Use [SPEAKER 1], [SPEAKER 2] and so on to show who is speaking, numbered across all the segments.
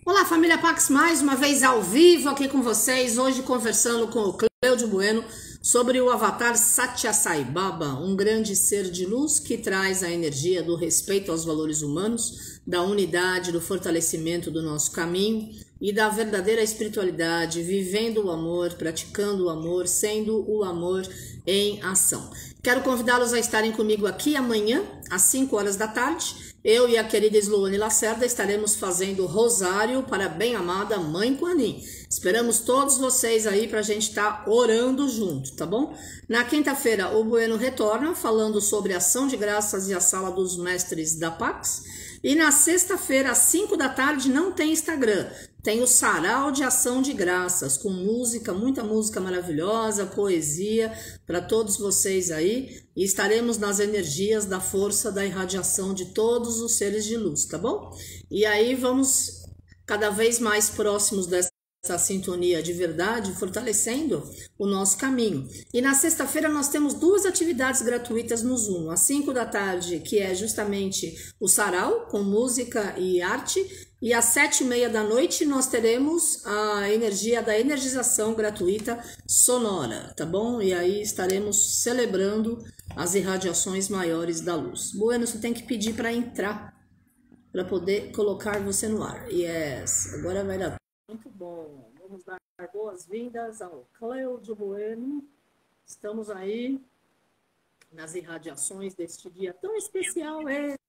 [SPEAKER 1] Olá, família Pax, mais uma vez ao vivo aqui com vocês, hoje conversando com o Cláudio Bueno sobre o avatar Satya Sai Baba, um grande ser de luz que traz a energia do respeito aos valores humanos, da unidade, do fortalecimento do nosso caminho e da verdadeira espiritualidade, vivendo o amor, praticando o amor, sendo o amor em ação. Quero convidá-los a estarem comigo aqui amanhã, às 5 horas da tarde. Eu e a querida Sloane Lacerda estaremos fazendo rosário para a bem-amada Mãe Quanin. Esperamos todos vocês aí para a gente estar orando junto, tá bom? Na quinta-feira, o Bueno retorna falando sobre ação de graças e a sala dos mestres da Pax. E na sexta-feira, às 5 da tarde, não tem Instagram. Tem o Sarau de Ação de Graças, com música, muita música maravilhosa, poesia para todos vocês aí. E estaremos nas energias da força da irradiação de todos os seres de luz, tá bom? E aí vamos cada vez mais próximos dessa sintonia de verdade, fortalecendo o nosso caminho. E na sexta-feira nós temos duas atividades gratuitas no Zoom. Às 5 da tarde, que é justamente o Sarau, com música e arte. E às 7h30 da noite nós teremos a energia da energização gratuita sonora, tá bom? E aí estaremos celebrando as irradiações maiores da luz. Bueno, você tem que pedir para entrar, para poder colocar você no ar. Yes, agora vai dar. Muito bom. Vamos dar boas-vindas ao Cláudio Bueno. Estamos aí nas irradiações deste dia tão especial.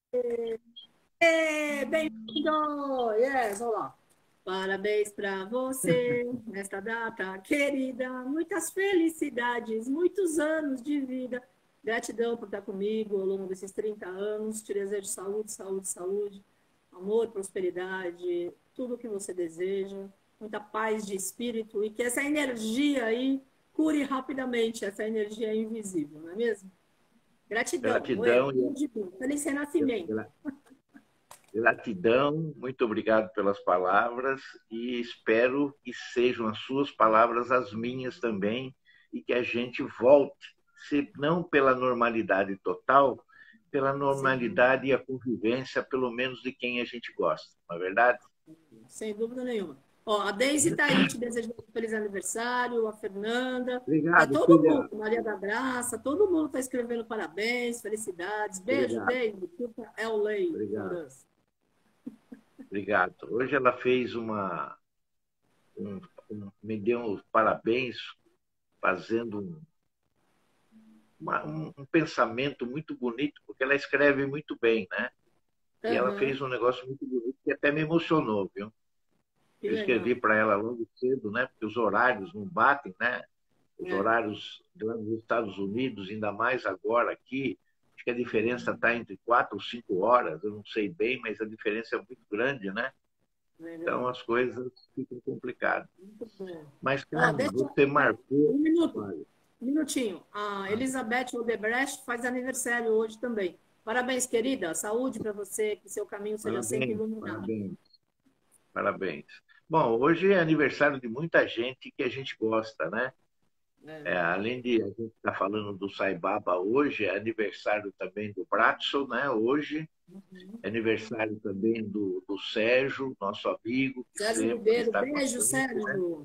[SPEAKER 1] Bem-vindo! Yes, olá. Parabéns para você nesta data querida. Muitas felicidades, muitos anos de vida. Gratidão por estar comigo ao longo desses 30 anos. Te desejo saúde, saúde, saúde, amor, prosperidade, tudo o que você deseja, muita paz de espírito e que essa energia aí cure rapidamente essa energia invisível, não é mesmo? Gratidão.
[SPEAKER 2] Gratidão.
[SPEAKER 1] Feliz renascimento.
[SPEAKER 2] Gratidão, muito obrigado pelas palavras e espero que sejam as suas palavras as minhas também e que a gente volte, se não pela normalidade total, pela normalidade e a convivência, pelo menos de quem a gente gosta, não é verdade?
[SPEAKER 1] Sem dúvida nenhuma. Ó, a Deise está aí te desejando um feliz aniversário, a Fernanda.
[SPEAKER 2] Obrigado,
[SPEAKER 1] todo mundo, Maria da Graça, todo mundo está escrevendo parabéns, felicidades. Beijo, Deise. É o lei.
[SPEAKER 2] Obrigado. Hoje ela fez me deu uns parabéns, fazendo um pensamento muito bonito, porque ela escreve muito bem, né? E ela fez um negócio muito bonito que até me emocionou, viu? Eu escrevi para ela logo cedo, né? Porque os horários não batem, né? Os horários lá nos Estados Unidos, ainda mais agora aqui, acho que a diferença está entre 4 ou 5 horas, eu não sei bem, mas a diferença é muito grande, né? Então as coisas ficam complicadas. Mas, cara, você marcou...
[SPEAKER 1] Um minutinho. A Elizabeth Odebrecht faz aniversário hoje também. Parabéns, querida. Saúde para você, que seu caminho seja sempre iluminado.
[SPEAKER 2] Parabéns. Bom, hoje é aniversário de muita gente que a gente gosta, né? Além de a gente estar falando do Sai Baba hoje, é aniversário também do Bratson, né? Hoje. É aniversário também do Sérgio, nosso amigo.
[SPEAKER 1] Sérgio Ribeiro, beijo, Sérgio.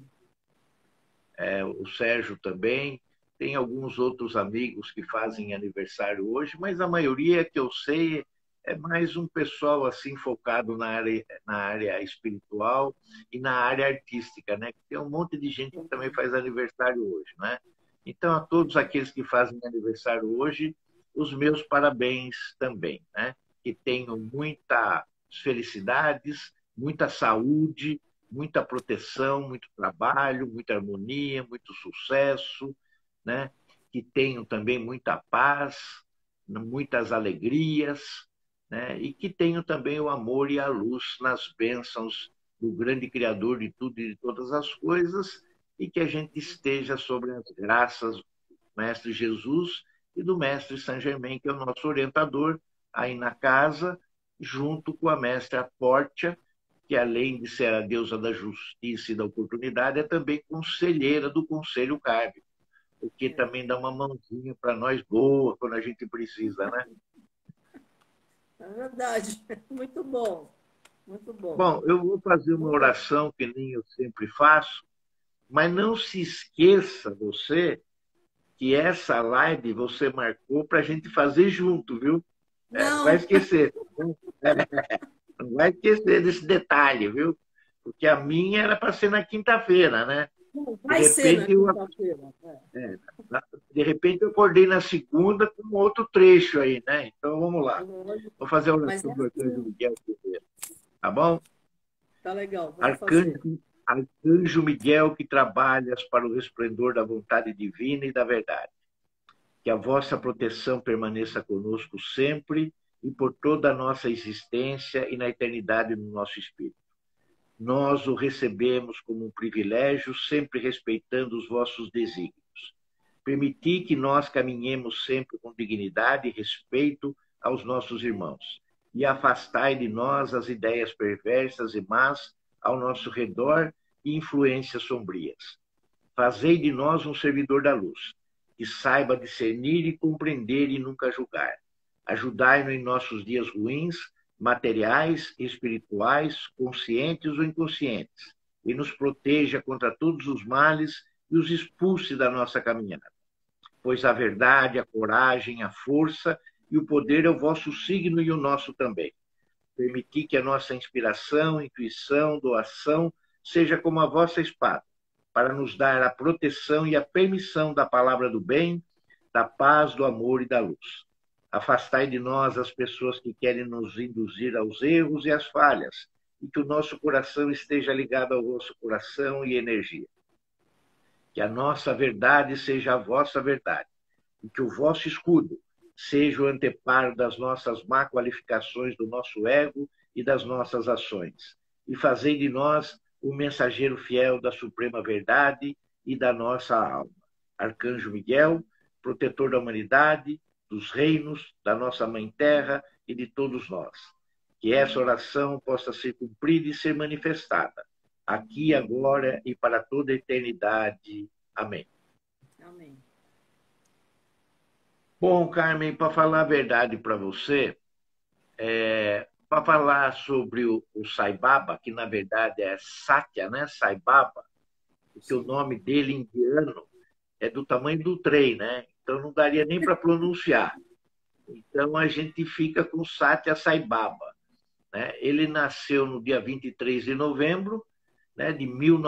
[SPEAKER 2] Né? O Sérgio também. Tem alguns outros amigos que fazem aniversário hoje, mas a maioria que eu sei é mais um pessoal assim focado na área espiritual e na área artística, né? Tem um monte de gente que também faz aniversário hoje, né? Então, a todos aqueles que fazem aniversário hoje, os meus parabéns também, né? Que tenham muitas felicidades, muita saúde, muita proteção, muito trabalho, muita harmonia, muito sucesso, né? Que tenham também muita paz, muitas alegrias, né? E que tenham também o amor e a luz nas bênçãos do grande Criador de tudo e de todas as coisas, e que a gente esteja sobre as graças do Mestre Jesus e do Mestre Saint Germain, que é o nosso orientador, aí na casa, junto com a Mestra Portia, que além de ser a deusa da justiça e da oportunidade, é também conselheira do Conselho Kármico, o que também dá uma mãozinha para nós boa quando a gente precisa, né?
[SPEAKER 1] É verdade, muito bom. Muito bom.
[SPEAKER 2] Bom, eu vou fazer uma oração que nem eu sempre faço, mas não se esqueça você que essa live você marcou para a gente fazer junto, viu? Não vai
[SPEAKER 1] Não,
[SPEAKER 2] esquecer. Não vai esquecer desse detalhe, viu? Porque a minha era para ser na quinta-feira, né?
[SPEAKER 1] não
[SPEAKER 2] De
[SPEAKER 1] vai ser na
[SPEAKER 2] repente,
[SPEAKER 1] quinta-feira.
[SPEAKER 2] é, de repente eu acordei na segunda com outro trecho aí, né? Então vamos lá. Vou fazer a
[SPEAKER 1] Mas é
[SPEAKER 2] oração do Arcanjo
[SPEAKER 1] assim.
[SPEAKER 2] Miguel primeiro, tá bom?
[SPEAKER 1] Tá legal, vamos fazer.
[SPEAKER 2] Arcanjo Miguel que trabalhas para o resplendor da vontade divina e da verdade. Que a vossa proteção permaneça conosco sempre e por toda a nossa existência e na eternidade no nosso espírito. Nós o recebemos como um privilégio, sempre respeitando os vossos desígnios. Permiti que nós caminhemos sempre com dignidade e respeito aos nossos irmãos. E afastai de nós as ideias perversas e más ao nosso redor e influências sombrias. Fazei de nós um servidor da luz, que saiba discernir e compreender e nunca julgar. Ajudai-nos em nossos dias ruins, materiais e espirituais, conscientes ou inconscientes, e nos proteja contra todos os males e os expulse da nossa caminhada. Pois a verdade, a coragem, a força e o poder é o vosso signo e o nosso também. Permiti que a nossa inspiração, intuição, doação seja como a vossa espada, para nos dar a proteção e a permissão da palavra do bem, da paz, do amor e da luz. Afastai de nós as pessoas que querem nos induzir aos erros e às falhas, e que o nosso coração esteja ligado ao vosso coração e energia. Que a nossa verdade seja a vossa verdade, e que o vosso escudo seja o anteparo das nossas má qualificações do nosso ego e das nossas ações. E fazei de nós o mensageiro fiel da suprema verdade e da nossa alma. Arcanjo Miguel, protetor da humanidade, dos reinos, da nossa Mãe Terra e de todos nós. Que essa oração possa ser cumprida e ser manifestada, aqui, agora e para toda a eternidade. Amém.
[SPEAKER 1] Amém.
[SPEAKER 2] Bom, Carmen, para falar a verdade para você, para falar sobre o Sai Baba, que na verdade é Satya, né? Sai Baba, porque o
[SPEAKER 1] Sim.
[SPEAKER 2] nome dele indiano é do tamanho do trem, né? Então não daria nem para pronunciar. Então a gente fica com Satya Sai Baba. Né? Ele nasceu no dia 23 de novembro, né, de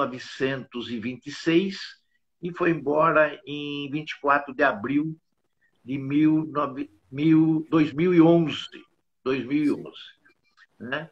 [SPEAKER 2] 1926 e foi embora em 24 de abril de 2011. 2011, né?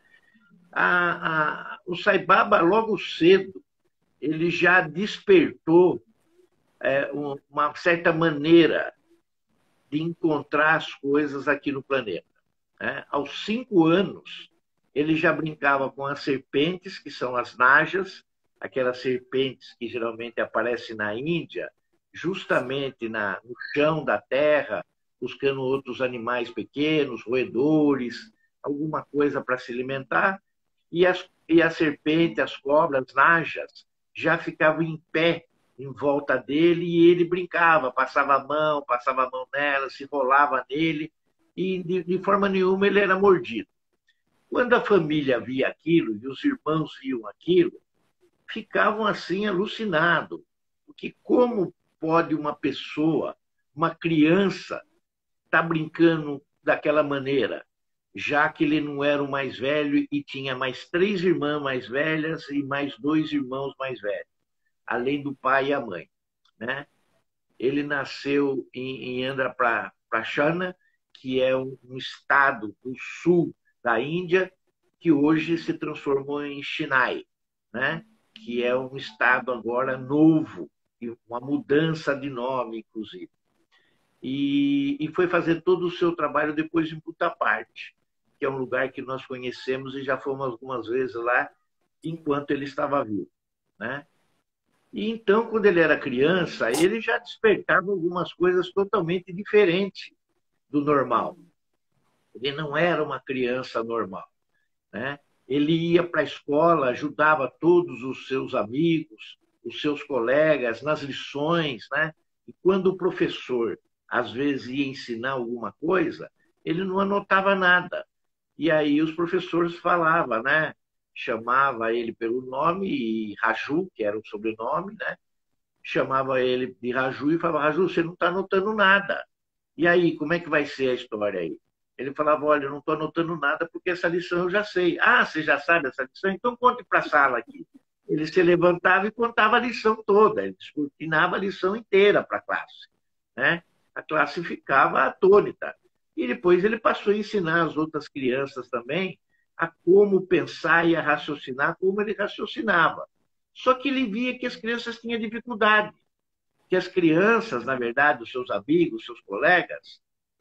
[SPEAKER 2] O Sai Baba, logo cedo, ele já despertou uma certa maneira de encontrar as coisas aqui no planeta. Né? Aos 5 anos, ele já brincava com as serpentes, que são as najas, aquelas serpentes que geralmente aparecem na Índia, justamente no chão da terra, buscando outros animais pequenos, roedores, alguma coisa para se alimentar. E a serpente, as cobras, as najas, já ficavam em pé em volta dele e ele brincava, passava a mão nela, se rolava nele e de forma nenhuma ele era mordido. Quando a família via aquilo e os irmãos viam aquilo, ficavam assim alucinados. Porque como pode uma pessoa, uma criança, estar brincando daquela maneira, já que ele não era o mais velho e tinha mais 3 irmãs mais velhas e mais 2 irmãos mais velhos, além do pai e a mãe. Né? Ele nasceu em Andhra Pradesh, que é um estado do sul da Índia, que hoje se transformou em Chennai, né? Que é um estado agora novo, uma mudança de nome, inclusive. E foi fazer todo o seu trabalho depois em Puttaparte, que é um lugar que nós conhecemos e já fomos algumas vezes lá enquanto ele estava vivo. Né? E então, quando ele era criança, ele já despertava algumas coisas totalmente diferentes do normal. Ele não era uma criança normal. Né? Ele ia para a escola, ajudava todos os seus amigos, os seus colegas nas lições. Né? E quando o professor, às vezes, ia ensinar alguma coisa, ele não anotava nada. E aí os professores falavam, né? Chamava ele pelo nome, e Raju, que era o sobrenome, né? Chamava ele de Raju e falava, Raju, você não está anotando nada. E aí, como é que vai ser a história aí? Ele falava, olha, eu não estou anotando nada porque essa lição eu já sei. Ah, você já sabe essa lição? Então conte para a sala aqui. Ele se levantava e contava a lição toda, ele descortinava a lição inteira para a classe, né? A classe ficava atônita. E depois ele passou a ensinar as outras crianças também a como pensar e a raciocinar como ele raciocinava. Só que ele via que as crianças tinham dificuldade, que as crianças, na verdade, os seus amigos, os seus colegas,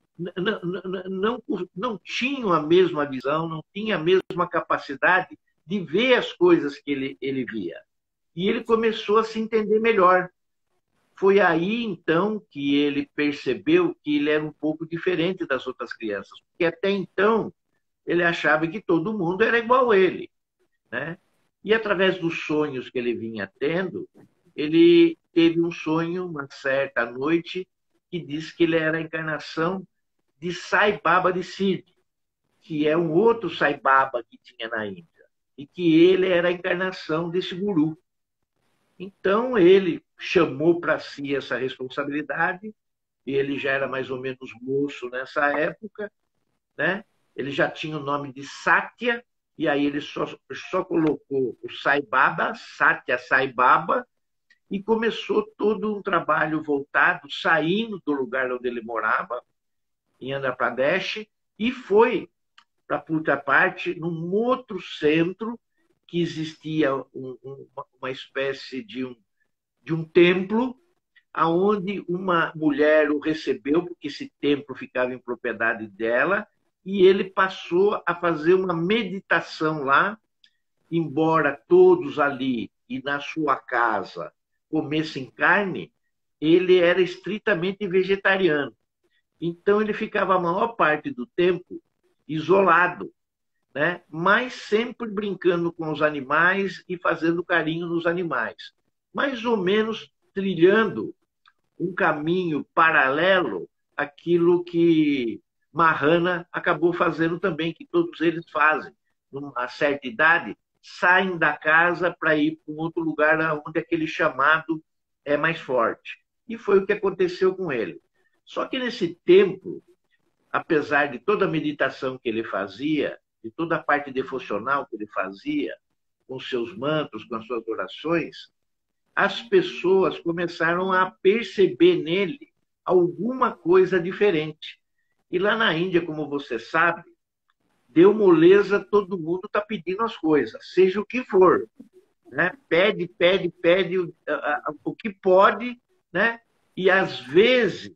[SPEAKER 2] não tinham a mesma visão, não tinham a mesma capacidade de ver as coisas que ele via. E ele começou a se entender melhor. Foi aí, então, que ele percebeu que ele era um pouco diferente das outras crianças, porque até então ele achava que todo mundo era igual a ele, né? E através dos sonhos que ele vinha tendo, ele teve um sonho, uma certa noite, que diz que ele era a encarnação de Sai Baba de Siddhi, que é um outro Sai Baba que tinha na Índia, e que ele era a encarnação desse guru. Então ele chamou para si essa responsabilidade, e ele já era mais ou menos moço nessa época, né? Ele já tinha o nome de Satya, e aí ele só colocou o Sai Baba, Satya Sai Baba, e começou todo um trabalho voltado, saindo do lugar onde ele morava, em Andhra Pradesh, e foi para Puta Parte, num outro centro que existia uma espécie de um templo, aonde uma mulher o recebeu, porque esse templo ficava em propriedade dela, e ele passou a fazer uma meditação lá, embora todos ali e na sua casa comessem carne, ele era estritamente vegetariano. Então ele ficava a maior parte do tempo isolado, né? Mas sempre brincando com os animais e fazendo carinho nos animais. Mais ou menos trilhando um caminho paralelo àquilo que Mahana acabou fazendo também, que todos eles fazem. Numa certa idade, saem da casa para ir para um outro lugar onde aquele chamado é mais forte. E foi o que aconteceu com ele. Só que nesse tempo, apesar de toda a meditação que ele fazia, de toda a parte devocional que ele fazia, com seus mantos, com as suas orações, as pessoas começaram a perceber nele alguma coisa diferente. E lá na Índia, como você sabe, deu moleza, todo mundo está pedindo as coisas, seja o que for. Né? Pede, pede, pede o que pode, né? E às vezes,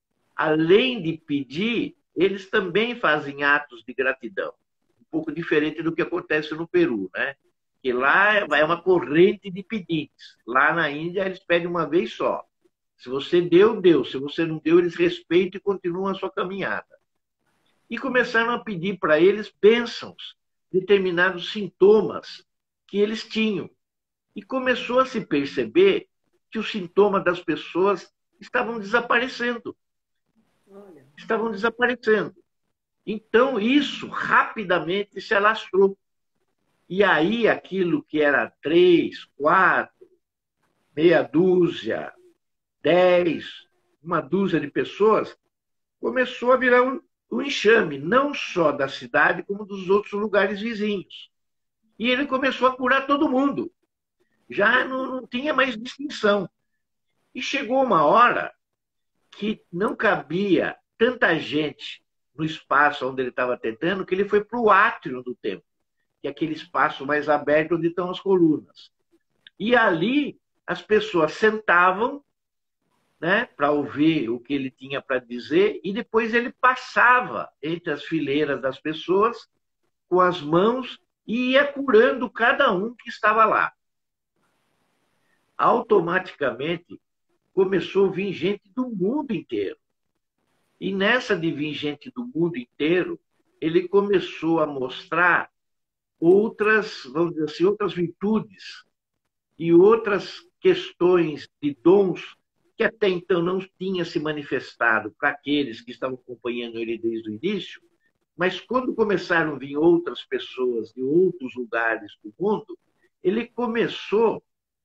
[SPEAKER 2] além de pedir, eles também fazem atos de gratidão, um pouco diferente do que acontece no Peru, né? Que lá é uma corrente de pedintes. Lá na Índia, eles pedem uma vez só. Se você deu, deu. Se você não deu, eles respeitam e continuam a sua caminhada. E começaram a pedir para eles bênçãos, determinados sintomas que eles tinham. E começou a se perceber que os sintomas das pessoas estavam desaparecendo. Estavam desaparecendo. Então, isso rapidamente se alastrou. E aí, aquilo que era 3, 4, meia dúzia, 10, uma dúzia de pessoas, começou a virar um enxame, não só da cidade, como dos outros lugares vizinhos. E ele começou a curar todo mundo. Já não tinha mais distinção. E chegou uma hora que não cabia tanta gente no espaço onde ele estava tentando, que ele foi para o átrio do templo, que é aquele espaço mais aberto onde estão as colunas. E ali as pessoas sentavam, né, para ouvir o que ele tinha para dizer, e depois ele passava entre as fileiras das pessoas com as mãos e ia curando cada um que estava lá. Automaticamente começou a vir gente do mundo inteiro. E nessa de vir gente do mundo inteiro, ele começou a mostrar outras, vamos dizer assim, outras virtudes e outras questões de dons que até então não tinha se manifestado para aqueles que estavam acompanhando ele desde o início, Mas quando começaram a vir outras pessoas de outros lugares do mundo, ele começou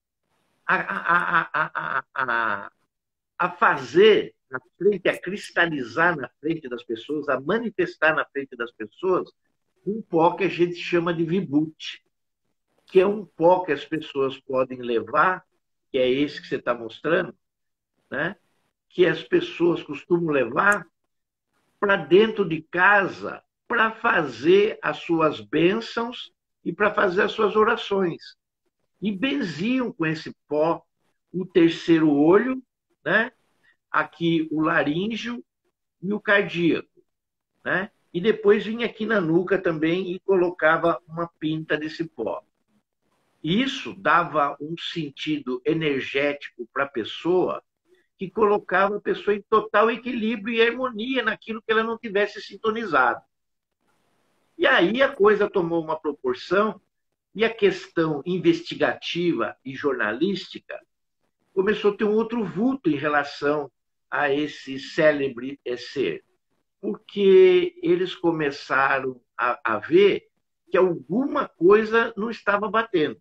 [SPEAKER 2] a fazer na frente, a cristalizar na frente das pessoas, a manifestar na frente das pessoas um pó que a gente chama de vibhuti, que é um pó que as pessoas podem levar, que é esse que você está mostrando, né? Que as pessoas costumam levar para dentro de casa para fazer as suas bênçãos e para fazer as suas orações. E benziam com esse pó o terceiro olho, né? Aqui o laríngeo e o cardíaco, né? E depois vinha aqui na nuca também e colocava uma pinta desse pó. Isso dava um sentido energético para a pessoa, que colocava a pessoa em total equilíbrio e harmonia naquilo que ela não tivesse sintonizado. E aí a coisa tomou uma proporção e a questão investigativa e jornalística começou a ter um outro vulto em relação a esse célebre ser, porque eles começaram a ver que alguma coisa não estava batendo.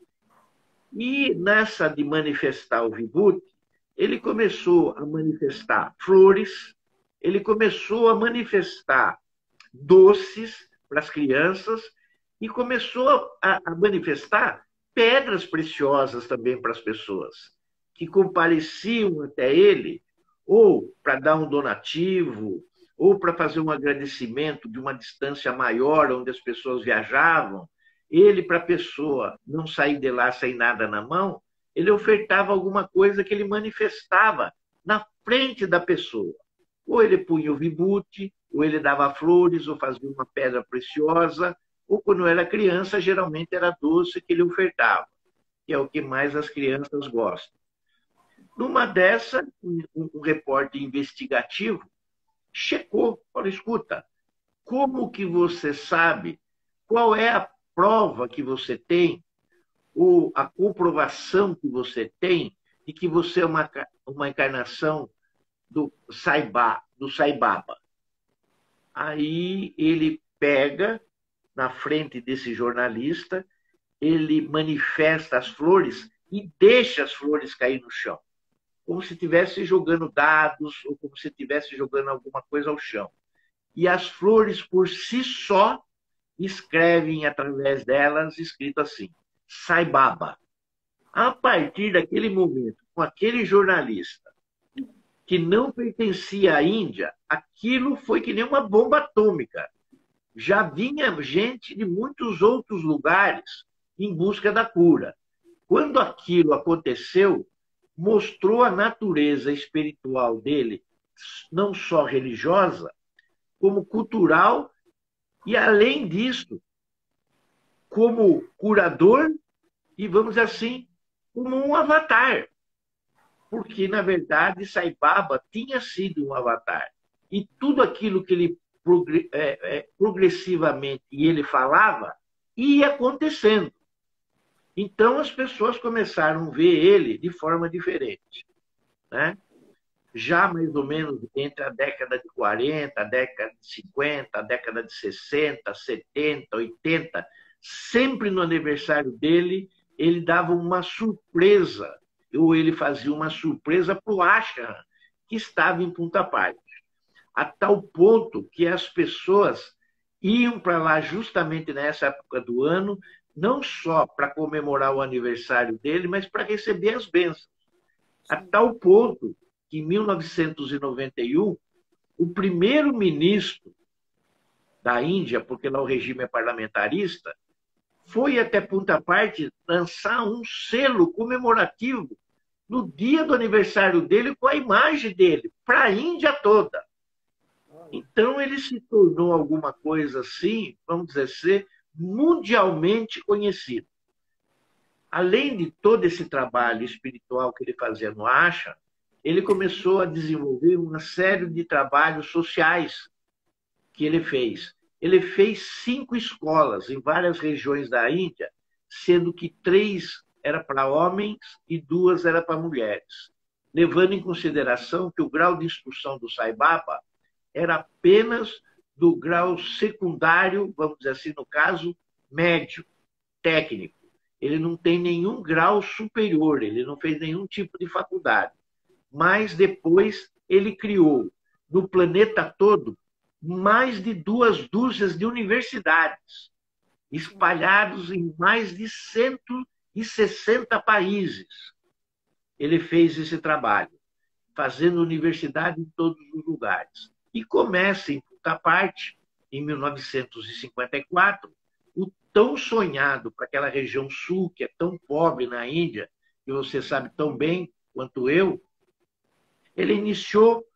[SPEAKER 2] E nessa de manifestar o vibhuti, ele começou a manifestar flores, ele começou a manifestar doces para as crianças e começou a manifestar pedras preciosas também para as pessoas, que compareciam até ele, ou para dar um donativo, ou para fazer um agradecimento de uma distância maior, onde as pessoas viajavam. Ele, para a pessoa não sair de lá sem nada na mão, ele ofertava alguma coisa que ele manifestava na frente da pessoa. Ou ele punha o vibhuti, ou ele dava flores, ou fazia uma pedra preciosa, ou quando era criança, geralmente era doce que ele ofertava, que é o que mais as crianças gostam. Numa dessa, um repórter investigativo checou, falou, escuta, como que você sabe qual é a prova que você tem, ou a comprovação que você tem de que você é uma encarnação do Sai Baba. Aí ele pega na frente desse jornalista, ele manifesta as flores e deixa as flores cair no chão, como se estivesse jogando dados ou como se estivesse jogando alguma coisa ao chão. E as flores, por si só, escrevem através delas, escrito assim, Sai Baba. A partir daquele momento, com aquele jornalista que não pertencia à Índia, aquilo foi que nem uma bomba atômica. Já vinha gente de muitos outros lugares em busca da cura. Quando aquilo aconteceu, mostrou a natureza espiritual dele, não só religiosa, como cultural, e além disso, como curador e, vamos dizer assim, como um avatar. Porque, na verdade, Sai Baba tinha sido um avatar. E tudo aquilo que ele progressivamente ele falava ia acontecendo. Então, as pessoas começaram a ver ele de forma diferente, né? Já mais ou menos entre a década de 40, a década de 50, a década de 60, 70, 80, sempre no aniversário dele, ele dava uma surpresa, ou ele fazia uma surpresa para o Ashram, que estava em Punta Parte, a tal ponto que as pessoas iam para lá justamente nessa época do ano, não só para comemorar o aniversário dele, mas para receber as bênçãos. A tal ponto que, em 1991, o primeiro-ministro da Índia, porque lá o regime é parlamentarista, foi até Punta Parte lançar um selo comemorativo no dia do aniversário dele com a imagem dele, para a Índia toda. Então, ele se tornou alguma coisa assim, vamos dizer assim, mundialmente conhecido. Além de todo esse trabalho espiritual que ele fazia no Ashram, ele começou a desenvolver uma série de trabalhos sociais que ele fez. Ele fez 5 escolas em várias regiões da Índia, sendo que 3 eram para homens e 2 eram para mulheres, levando em consideração que o grau de instrução do Sai Baba era apenas do grau secundário, vamos dizer assim, no caso, médio, técnico. Ele não tem nenhum grau superior, ele não fez nenhum tipo de faculdade. Mas depois ele criou, no planeta todo, mais de 2 dúzias de universidades, espalhados em mais de 160 países. Ele fez esse trabalho, fazendo universidade em todos os lugares. E começa, em puta parte, em 1954, o tão sonhado para aquela região sul, que é tão pobre na Índia, que você sabe tão bem quanto eu, ele iniciou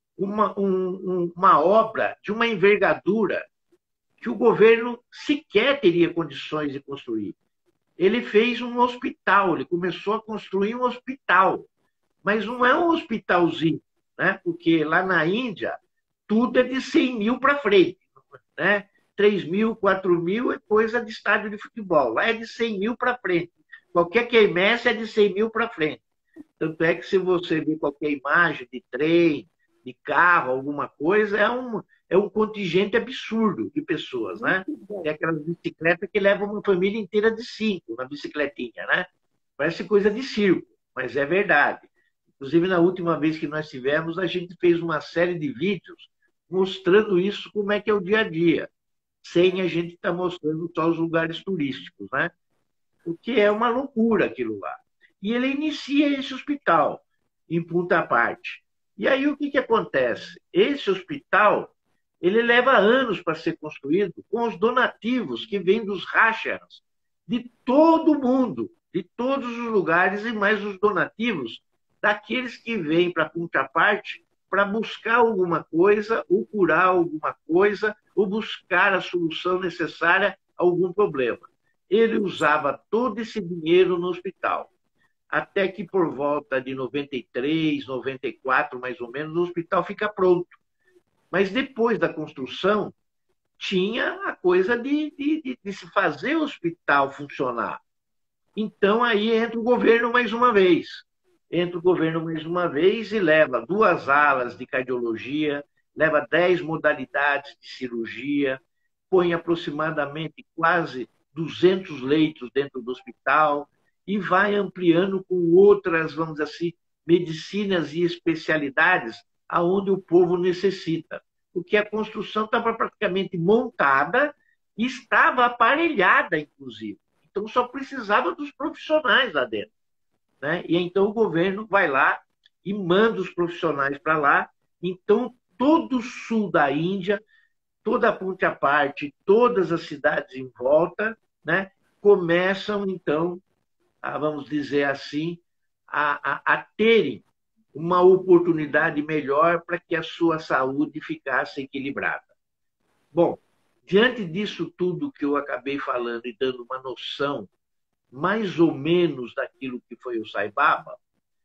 [SPEAKER 2] uma obra de uma envergadura que o governo sequer teria condições de construir. Ele fez um hospital, ele começou a construir um hospital, mas não é um hospitalzinho, né? Porque lá na Índia tudo é de 100 mil para frente, né? 3 mil, 4 mil é coisa de estádio de futebol, lá é de 100 mil para frente. Qualquer quermesse é de 100 mil para frente. Tanto é que se você ver qualquer imagem de trem, de carro, alguma coisa, é um contingente absurdo de pessoas, né? Tem aquelas bicicletas que levam uma família inteira de 5 na bicicletinha, né? Parece coisa de circo, mas é verdade. Inclusive, na última vez que nós tivemos, a gente fez uma série de vídeos mostrando isso, como é que é o dia a dia, sem a gente estar mostrando só os lugares turísticos, né? O que é uma loucura aquilo lá. E ele inicia esse hospital em Punta Parte. E aí o que acontece? Esse hospital ele leva anos para ser construído com os donativos que vêm dos Rashers, de todo mundo, de todos os lugares, e mais os donativos daqueles que vêm para Punta Parte para buscar alguma coisa, ou curar alguma coisa, ou buscar a solução necessária a algum problema. Ele usava todo esse dinheiro no hospital. Até que por volta de 93, 94, mais ou menos, o hospital fica pronto. Mas depois da construção, tinha a coisa de se fazer o hospital funcionar. Então, aí entra o governo mais uma vez. Entra o governo mais uma vez e leva 2 alas de cardiologia, leva 10 modalidades de cirurgia, põe aproximadamente quase 200 leitos dentro do hospital e vai ampliando com outras, vamos dizer assim, medicinas e especialidades aonde o povo necessita. Porque a construção estava praticamente montada e estava aparelhada, inclusive. Então, só precisava dos profissionais lá dentro, né? E então o governo vai lá e manda os profissionais para lá. Então, todo o sul da Índia, toda a Punta Parte, todas as cidades em volta, né, começam, então, vamos dizer assim, a terem uma oportunidade melhor para que a sua saúde ficasse equilibrada. Bom, diante disso tudo que eu acabei falando e dando uma noção mais ou menos daquilo que foi o Sai Baba,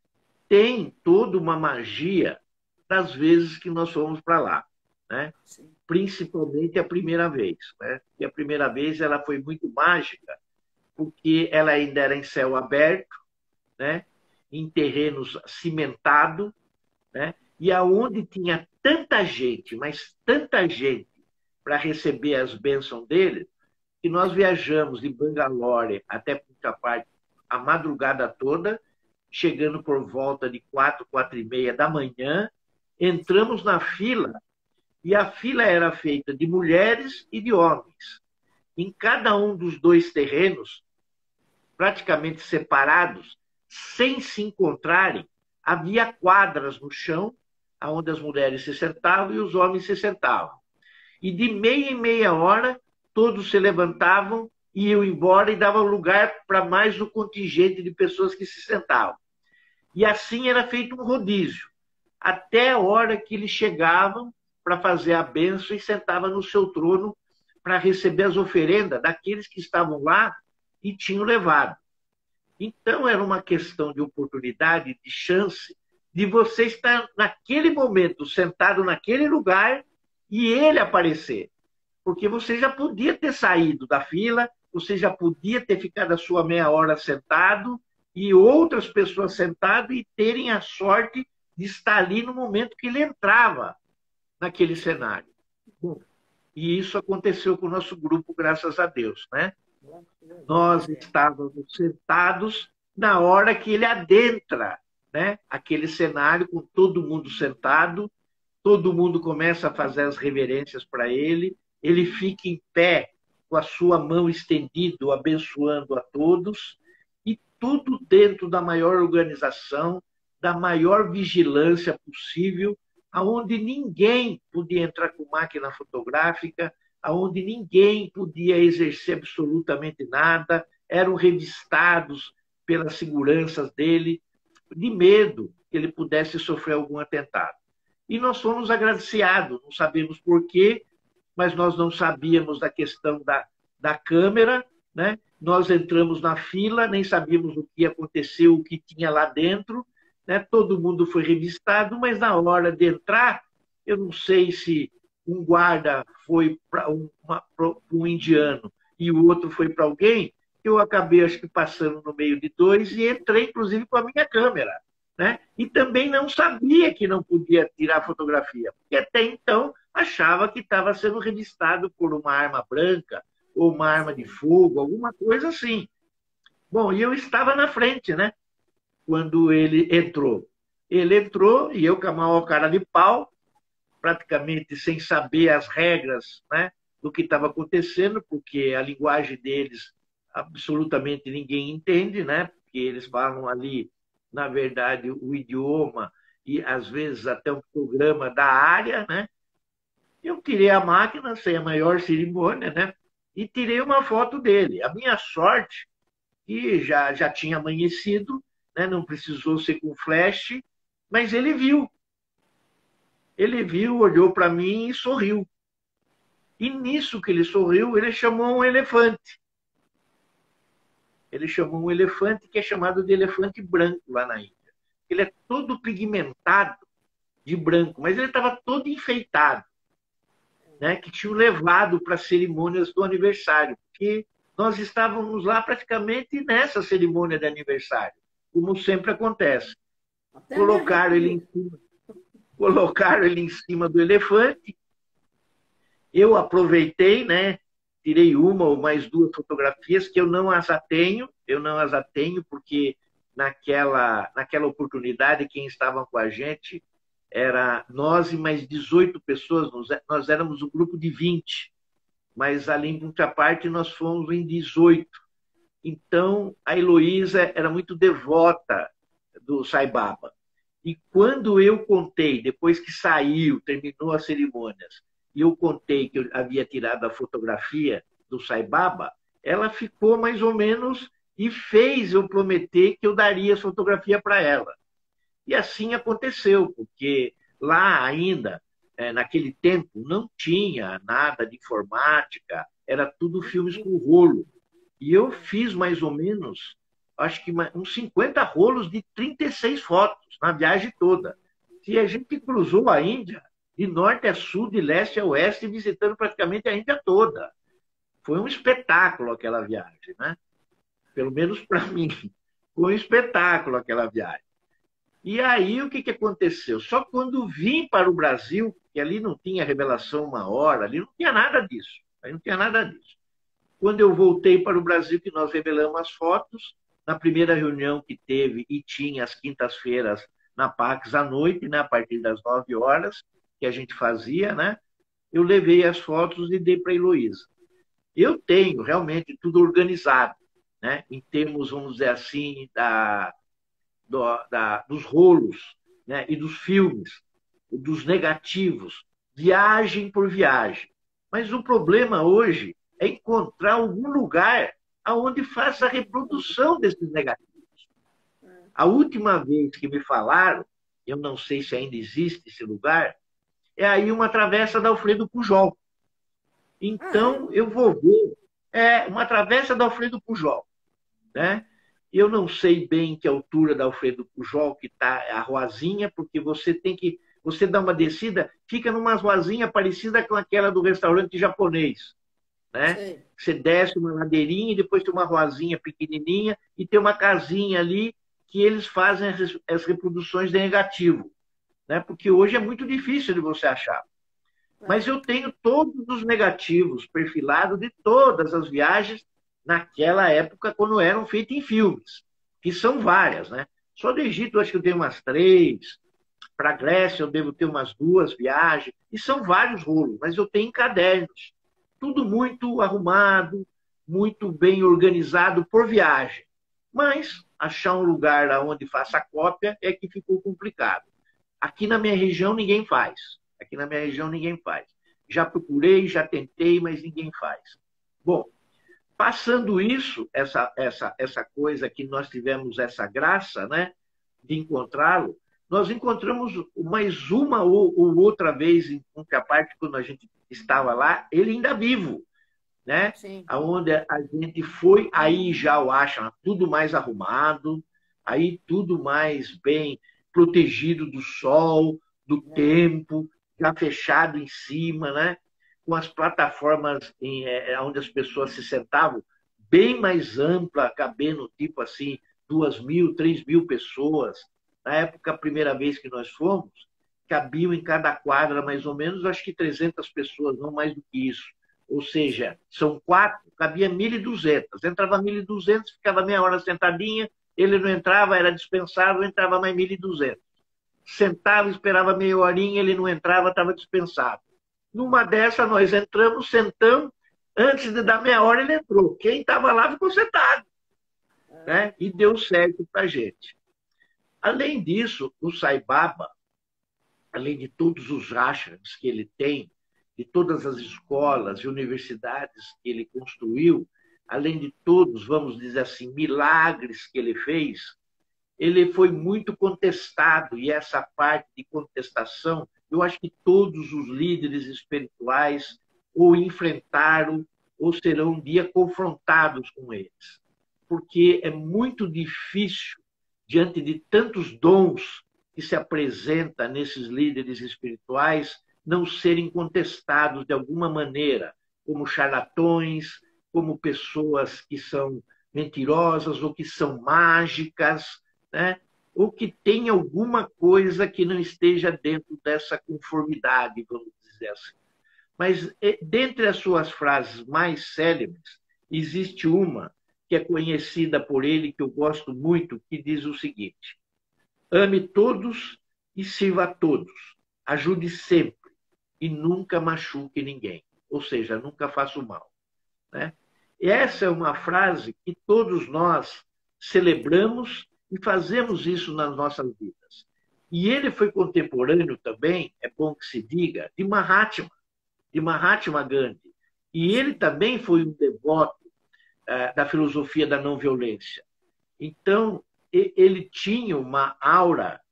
[SPEAKER 2] tem toda uma magia das vezes que nós fomos para lá, né? Principalmente a primeira vez, né? E a primeira vez ela foi muito mágica, porque ela ainda era em céu aberto, né? Em terrenos cimentados, né? E aonde tinha tanta gente, mas tanta gente para receber as bênçãos dele, que nós viajamos de Bangalore até Punta Parte a madrugada toda, chegando por volta de 4, 4h30 da manhã, entramos na fila, e a fila era feita de mulheres e de homens. Em cada um dos 2 terrenos, praticamente separados, sem se encontrarem, havia quadras no chão, onde as mulheres se sentavam e os homens se sentavam. E de meia em meia hora, todos se levantavam, iam embora e davam lugar para mais o contingente de pessoas que se sentavam. E assim era feito um rodízio, até a hora que eles chegavam para fazer a bênção e sentavam no seu trono para receber as oferendas daqueles que estavam lá e tinham levado. Então, era uma questão de oportunidade, de chance, de você estar naquele momento sentado naquele lugar e ele aparecer. Porque você já podia ter saído da fila, você já podia ter ficado a sua meia hora sentado e outras pessoas sentadas e terem a sorte de estar ali no momento que ele entrava naquele cenário. Bom, E isso aconteceu com o nosso grupo, graças a Deus, né? Nós estávamos sentados na hora que ele adentra, né? Aquele cenário com todo mundo sentado, todo mundo começa a fazer as reverências para ele, ele fica em pé com a sua mão estendida, abençoando a todos, e tudo dentro da maior organização, da maior vigilância possível, aonde ninguém podia entrar com máquina fotográfica, aonde ninguém podia exercer absolutamente nada, eram revistados pelas seguranças dele, de medo que ele pudesse sofrer algum atentado. E nós fomos agraciados, não sabemos por quê, mas nós não sabíamos da questão da câmera, né? Nós entramos na fila, nem sabíamos o que aconteceu, o que tinha lá dentro, né? Todo mundo foi revistado, mas na hora de entrar, eu não sei se um guarda foi para um indiano e o outro foi para alguém, eu acabei, acho que, passando no meio de dois e entrei, inclusive, com a minha câmera. Né? E também não sabia que não podia tirar fotografia, porque até então achava que estava sendo revistado por uma arma branca ou uma arma de fogo, alguma coisa assim. Bom, e eu estava na frente, né? Quando ele entrou. Ele entrou e eu com a maior cara de pau, praticamente sem saber as regras, né, do que estava acontecendo, porque a linguagem deles absolutamente ninguém entende, né? Porque eles falam ali, na verdade, o idioma e, às vezes, até um programa da área, né? Eu tirei a máquina sem a maior cerimônia, né? E tirei uma foto dele. A minha sorte, que já tinha amanhecido, né? Não precisou ser com flash, mas ele viu. Ele viu, olhou para mim e sorriu. E nisso que ele sorriu, ele chamou um elefante. Ele chamou um elefante que é chamado de elefante branco lá na Índia. Ele é todo pigmentado de branco, mas ele estava todo enfeitado, né? Que tinham levado para cerimônias do aniversário, porque nós estávamos lá praticamente nessa cerimônia de aniversário, como sempre acontece. Colocaram ele em cima do elefante. Eu aproveitei, né? Tirei uma ou mais duas fotografias que eu não as atenho porque naquela oportunidade quem estava com a gente era nós e mais 18 pessoas, nós éramos um grupo de 20, mas ali em contraparte nós fomos em 18. Então a Heloísa era muito devota do Sai Baba. E quando eu contei, depois que saiu, terminou as cerimônias, e eu contei que eu havia tirado a fotografia do Sai Baba, ela ficou mais ou menos e fez eu prometer que eu daria a fotografia para ela. E assim aconteceu, porque lá ainda, naquele tempo, não tinha nada de informática, era tudo filmes com rolo. E eu fiz mais ou menos, acho que uns 50 rolos de 36 fotos na viagem toda. E a gente cruzou a Índia de norte a sul, de leste a oeste, visitando praticamente a Índia toda. Foi um espetáculo aquela viagem, né? Pelo menos para mim. Foi um espetáculo aquela viagem. E aí o que aconteceu? Só quando vim para o Brasil, que ali não tinha revelação uma hora, ali não tinha nada disso. Aí não tinha nada disso. Quando eu voltei para o Brasil, que nós revelamos as fotos, na primeira reunião que teve e tinha às quintas-feiras na Pax à noite, né, a partir das 9 horas, que a gente fazia, né? Eu levei as fotos e dei para a Heloísa. Eu tenho realmente tudo organizado, né? Em termos, vamos dizer assim, dos rolos, né? E dos filmes, dos negativos, viagem por viagem. Mas o problema hoje é encontrar algum lugar onde faça a reprodução desses negativos. A última vez que me falaram, eu não sei se ainda existe esse lugar, é aí uma travessa da Alfredo Pujol. Então, eu vou ver uma travessa da Alfredo Pujol, né? Eu não sei bem que altura da Alfredo Pujol que está a ruazinha, porque você dá uma descida, fica numa ruazinha parecida com aquela do restaurante japonês, né? Sim. Você desce uma ladeirinha e depois tem uma ruazinha pequenininha e tem uma casinha ali que eles fazem as reproduções de negativo, né? Porque hoje é muito difícil de você achar. Mas eu tenho todos os negativos perfilados de todas as viagens naquela época, quando eram feitas em filmes, que são várias, né? Só do Egito, eu acho que eu tenho umas 3. Para a Grécia, eu devo ter umas 2 viagens. E são vários rolos, mas eu tenho em cadernos. Tudo muito arrumado, muito bem organizado por viagem. Mas achar um lugar onde faça cópia é que ficou complicado. Aqui na minha região ninguém faz. Aqui na minha região ninguém faz. Já procurei, já tentei, mas ninguém faz. Bom, passando isso, essa coisa que nós tivemos essa graça, né, de encontrá-lo, nós encontramos mais uma ou outra vez, em que parte quando a gente estava lá, ele ainda vivo, né?
[SPEAKER 1] Sim.
[SPEAKER 2] Aonde a gente foi, aí já o acha tudo mais arrumado, aí tudo mais bem protegido do sol, do tempo, já fechado em cima, né? Com as plataformas onde as pessoas se sentavam bem mais ampla, cabendo tipo assim 2.000, 3.000 pessoas. Na época, a primeira vez que nós fomos, cabiam em cada quadra mais ou menos, acho que 300 pessoas, não mais do que isso. Ou seja, são 4, cabia 1.200. Entrava 1.200, ficava meia hora sentadinha, ele não entrava, era dispensável, entrava mais 1.200. Sentava, esperava meia horinha, ele não entrava, estava dispensado. Numa dessa, nós entramos, sentamos, antes de dar meia hora ele entrou. Quem estava lá ficou sentado, né? E deu certo para a gente. Além disso, o Sai Baba, além de todos os ashrams que ele tem, de todas as escolas e universidades que ele construiu, além de todos, vamos dizer assim, milagres que ele fez, ele foi muito contestado, e essa parte de contestação, eu acho que todos os líderes espirituais ou enfrentaram ou serão um dia confrontados com eles. Porque é muito difícil, diante de tantos dons que se apresenta nesses líderes espirituais, não serem contestados de alguma maneira, como charlatões, como pessoas que são mentirosas ou que são mágicas, né? Ou que tem alguma coisa que não esteja dentro dessa conformidade, vamos dizer assim. Mas, dentre as suas frases mais célebres, existe uma que é conhecida por ele, que eu gosto muito, que diz o seguinte: ame todos e sirva a todos. Ajude sempre e nunca machuque ninguém. Ou seja, nunca faça o mal, né? E essa é uma frase que todos nós celebramos e fazemos isso nas nossas vidas. E ele foi contemporâneo também, é bom que se diga, de Mahatma Gandhi. E ele também foi um devoto da filosofia da não violência. Então, ele tinha uma aura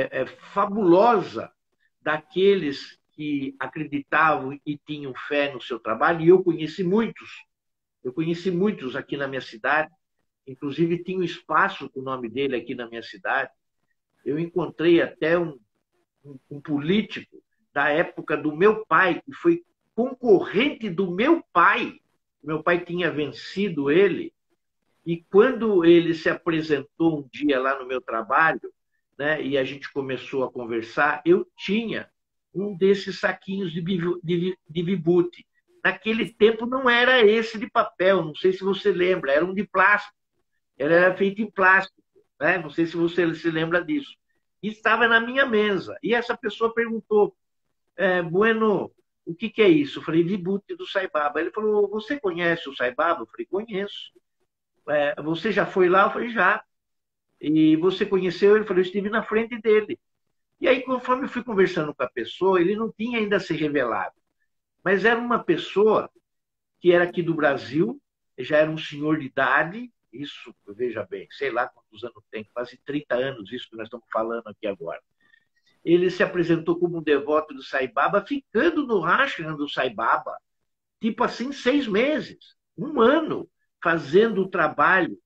[SPEAKER 2] fabulosa daqueles que acreditavam e tinham fé no seu trabalho, e eu conheci muitos. Eu conheci muitos aqui na minha cidade, inclusive tinha um espaço com o nome dele aqui na minha cidade. Eu encontrei até um político da época do meu pai, que foi concorrente do meu pai. Meu pai tinha vencido ele, e quando ele se apresentou um dia lá no meu trabalho, né, e a gente começou a conversar, eu tinha um desses saquinhos de vibuti. Naquele tempo não era esse de papel, não sei se você lembra, era um de plástico. Ele era feito em plástico, né? Não sei se você se lembra disso. E estava na minha mesa. E essa pessoa perguntou, Bueno, o que é isso? Eu falei, vibuti do Sai Baba. Ele falou, você conhece o Sai Baba? Eu falei, conheço. Você já foi lá? Eu falei, já. E você conheceu? Ele falou, eu estive na frente dele. E aí, conforme eu fui conversando com a pessoa, ele não tinha ainda se revelado. Mas era uma pessoa que era aqui do Brasil, já era um senhor de idade, isso, veja bem, sei lá quantos anos tem, quase 30 anos, isso que nós estamos falando aqui agora. Ele se apresentou como um devoto do Sai Baba, ficando no ashram do Sai Baba, tipo assim, 6 meses, 1 ano, fazendo o trabalho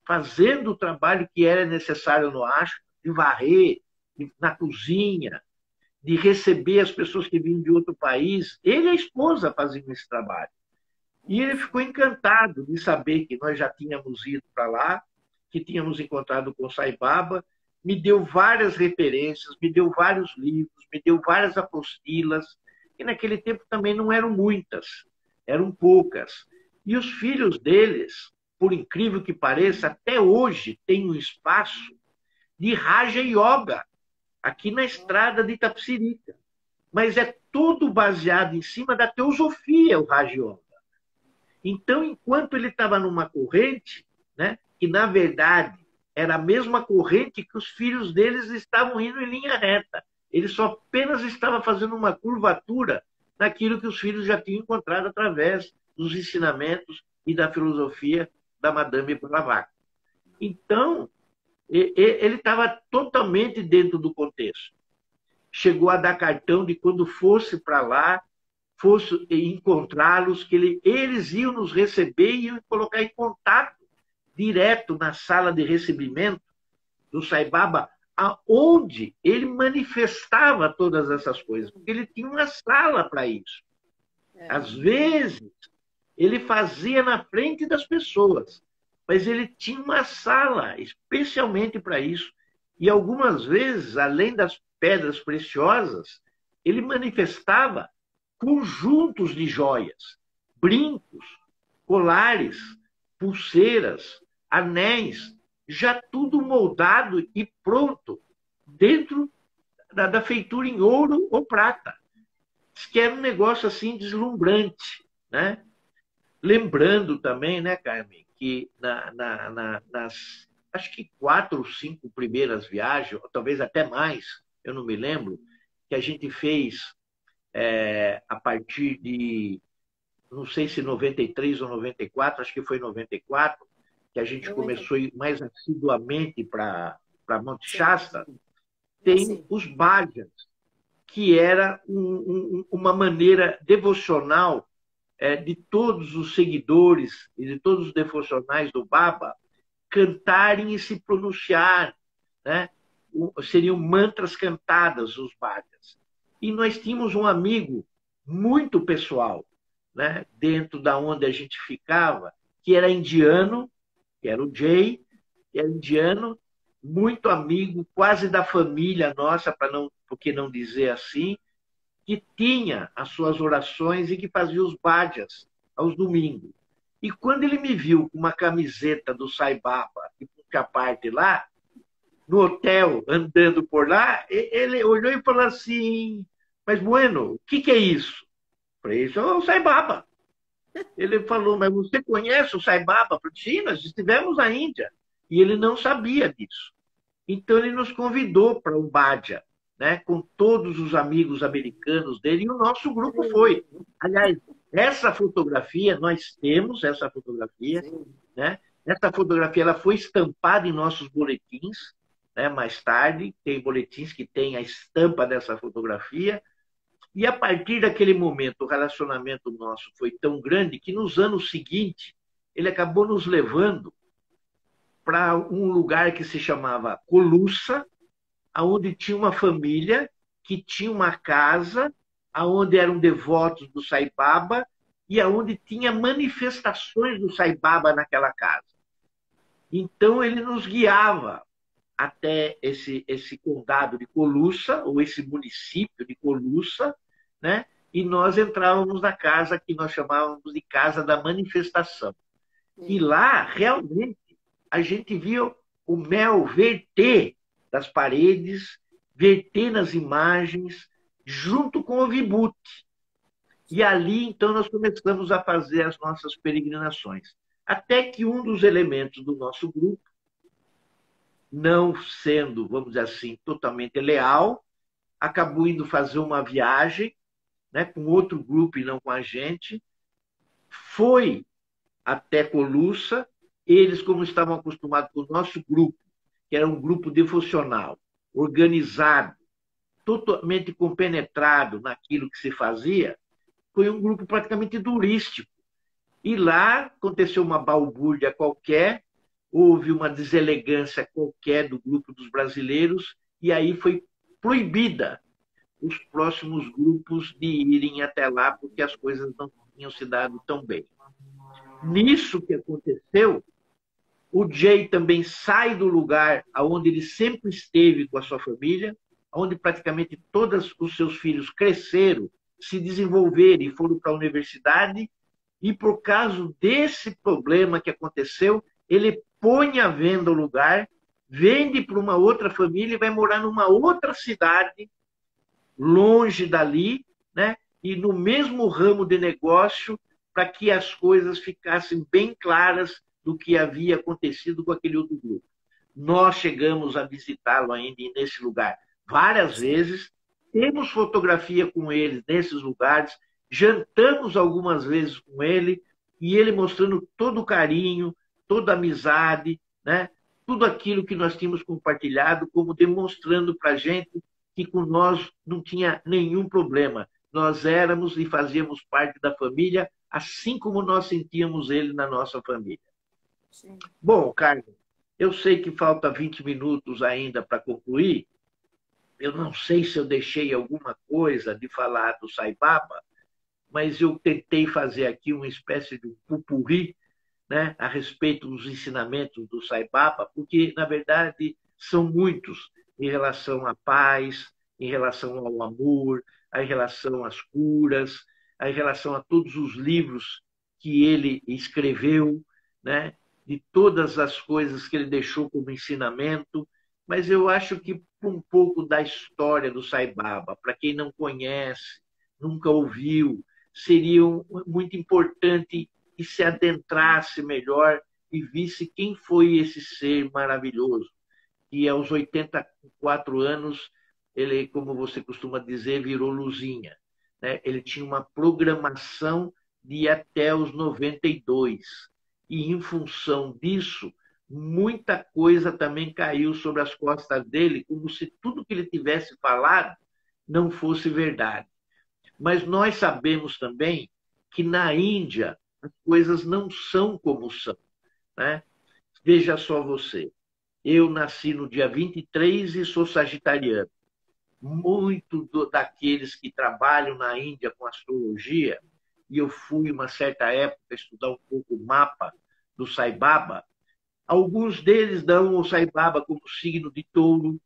[SPEAKER 2] que era necessário no ashram, de varrer, na cozinha, de receber as pessoas que vinham de outro país. Ele e a esposa faziam esse trabalho. E ele ficou encantado de saber que nós já tínhamos ido para lá, que tínhamos encontrado com o Sai Baba, me deu várias referências, me deu vários livros, me deu várias apostilas, que naquele tempo também não eram muitas, eram poucas. E os filhos deles, por incrível que pareça, até hoje tem um espaço de Raja Yoga, aqui na estrada de Itapecerica. Mas é tudo baseado em cima da teosofia, o Raja Yoga. Então, enquanto ele estava numa corrente, né, que na verdade era a mesma corrente que os filhos deles estavam indo em linha reta. Ele só apenas estava fazendo uma curvatura naquilo que os filhos já tinham encontrado através dos ensinamentos e da filosofia da Madame Blavatsky. Então, ele estava totalmente dentro do contexto. Chegou a dar cartão de quando fosse para lá, fosse encontrá-los, que eles iam nos receber e iam colocar em contato direto na sala de recebimento do Sai Baba, aonde ele manifestava todas essas coisas, porque ele tinha uma sala para isso. Às vezes, ele fazia na frente das pessoas, mas ele tinha uma sala especialmente para isso. E algumas vezes, além das pedras preciosas, ele manifestava conjuntos de joias, brincos, colares, pulseiras, anéis, já tudo moldado e pronto, dentro da feitura em ouro ou prata. Diz que era um negócio assim deslumbrante, né? Lembrando também, né, Carmen, que nas acho que 4 ou 5 primeiras viagens, ou talvez até mais, eu não me lembro, que a gente fez a partir de, não sei se 93 ou 94, acho que foi 94, que a gente começou a ir mais assiduamente para Monte Shasta, tem os bhajas, que era uma maneira devocional de todos os seguidores e de todos os devocionais do Baba cantarem e se pronunciar, né? Seriam mantras cantadas, os bhajas. E nós tínhamos um amigo muito pessoal, né? Dentro da onde a gente ficava, que era indiano, que era o Jay, que era indiano, muito amigo, quase da família nossa, por que não dizer assim, que tinha as suas orações e que fazia os bhajas aos domingos. E quando ele me viu com uma camiseta do Sai Baba e com caparte lá, no hotel, andando por lá, ele olhou e falou assim, mas Bueno, o que é isso? Eu falei, isso é o Sai Baba. Ele falou, mas você conhece o Sai Baba? Eu falei, sim, nós estivemos na Índia. E ele não sabia disso. Então ele nos convidou para um bhaja, né, com todos os amigos americanos dele, e o nosso grupo foi. Aliás, essa fotografia, nós temos essa fotografia, né? Essa fotografia ela foi estampada em nossos boletins, né, mais tarde, tem boletins que tem a estampa dessa fotografia, e a partir daquele momento o relacionamento nosso foi tão grande que nos anos seguintes ele acabou nos levando para um lugar que se chamava Colussa, onde tinha uma família que tinha uma casa, onde eram devotos do Sai Baba e onde tinha manifestações do Sai Baba naquela casa. Então ele nos guiava até esse condado de Colussa, ou esse município de Colussa, né? E nós entrávamos na casa que nós chamávamos de Casa da Manifestação. E lá, realmente, a gente via o mel verter das paredes, verter nas imagens, junto com o vibhuti. E ali, então, nós começamos a fazer as nossas peregrinações. Até que um dos elementos do nosso grupo, não sendo, vamos dizer assim, totalmente leal, acabou indo fazer uma viagem, né, com outro grupo e não com a gente, foi até Colussa. Eles, como estavam acostumados com o nosso grupo, que era um grupo devocional, organizado, totalmente compenetrado naquilo que se fazia, foi um grupo praticamente turístico. E lá aconteceu uma balbúrdia qualquer, houve uma deselegância qualquer do grupo dos brasileiros, e aí foi proibida os próximos grupos de irem até lá, porque as coisas não tinham se dado tão bem. Nisso que aconteceu, o Jay também sai do lugar onde ele sempre esteve com a sua família, onde praticamente todos os seus filhos cresceram se desenvolverem, foram para a universidade, e por causa desse problema que aconteceu, ele põe à venda o lugar, vende para uma outra família e vai morar numa outra cidade, longe dali, né? E no mesmo ramo de negócio, para que as coisas ficassem bem claras do que havia acontecido com aquele outro grupo. Nós chegamos a visitá-lo ainda nesse lugar várias vezes, temos fotografia com ele nesses lugares, jantamos algumas vezes com ele, e ele mostrando todo o carinho, toda a amizade, né? Tudo aquilo que nós tínhamos compartilhado, como demonstrando para a gente que com nós não tinha nenhum problema. Nós éramos e fazíamos parte da família, assim como nós sentíamos ele na nossa família. Sim. Bom, Carmen, eu sei que falta 20 minutos ainda para concluir. Eu não sei se eu deixei alguma coisa de falar do Sai Baba, mas eu tentei fazer aqui uma espécie de pupurri, né, a respeito dos ensinamentos do Sai Baba, porque, na verdade, são muitos em relação à paz, em relação ao amor, em relação às curas, em relação a todos os livros que ele escreveu, né, de todas as coisas que ele deixou como ensinamento. Mas eu acho que um pouco da história do Sai Baba, para quem não conhece, nunca ouviu, seria muito importante que se adentrasse melhor e visse quem foi esse ser maravilhoso, que aos 84 anos, ele, como você costuma dizer, virou luzinha, né? Ele tinha uma programação de ir até os 92. E, em função disso, muita coisa também caiu sobre as costas dele, como se tudo que ele tivesse falado não fosse verdade. Mas nós sabemos também que na Índia as coisas não são como são, né? Veja só você, eu nasci no dia 23 e sou sagitariano. Muito daqueles que trabalham na Índia com astrologia, e eu fui uma certa época estudar um pouco o mapa do Sai Baba, alguns deles dão o Sai Baba como signo de touro.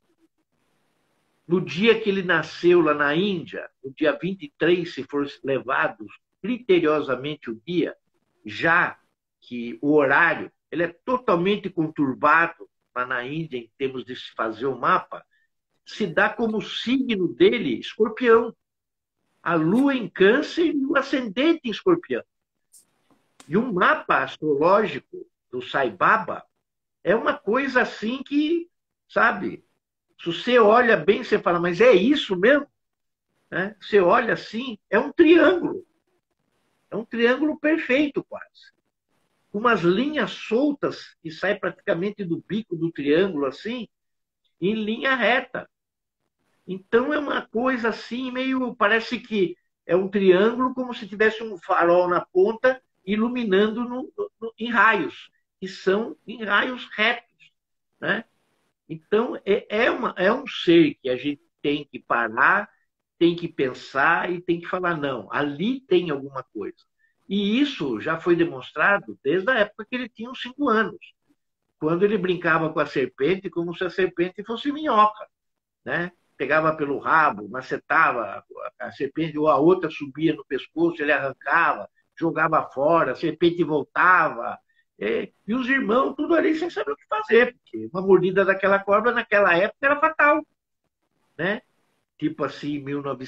[SPEAKER 2] No dia que ele nasceu lá na Índia, no dia 23, se for levado criteriosamente o dia, já que o horário ele é totalmente conturbado lá na Índia, em termos de se fazer o mapa, se dá como signo dele Escorpião. A lua em Câncer e o ascendente em Escorpião. E um mapa astrológico do Sai Baba é uma coisa assim que, sabe, se você olha bem, você fala, mas é isso mesmo? Né? Você olha assim, é um triângulo. É um triângulo perfeito, quase. Com umas linhas soltas que saem praticamente do bico do triângulo, assim, em linha reta. Então é uma coisa assim, meio. Parece que é um triângulo, como se tivesse um farol na ponta, iluminando em raios, que são em raios retos. Né? Então, é um ser que a gente tem que parar, tem que pensar e tem que falar, não, ali tem alguma coisa. E isso já foi demonstrado desde a época que ele tinha uns 5 anos, quando ele brincava com a serpente como se a serpente fosse minhoca, né? Pegava pelo rabo, macetava a serpente, ou a outra subia no pescoço, ele arrancava, jogava fora, a serpente voltava. E os irmãos, tudo ali sem saber o que fazer, porque uma mordida daquela cobra naquela época era fatal. Né? Tipo assim,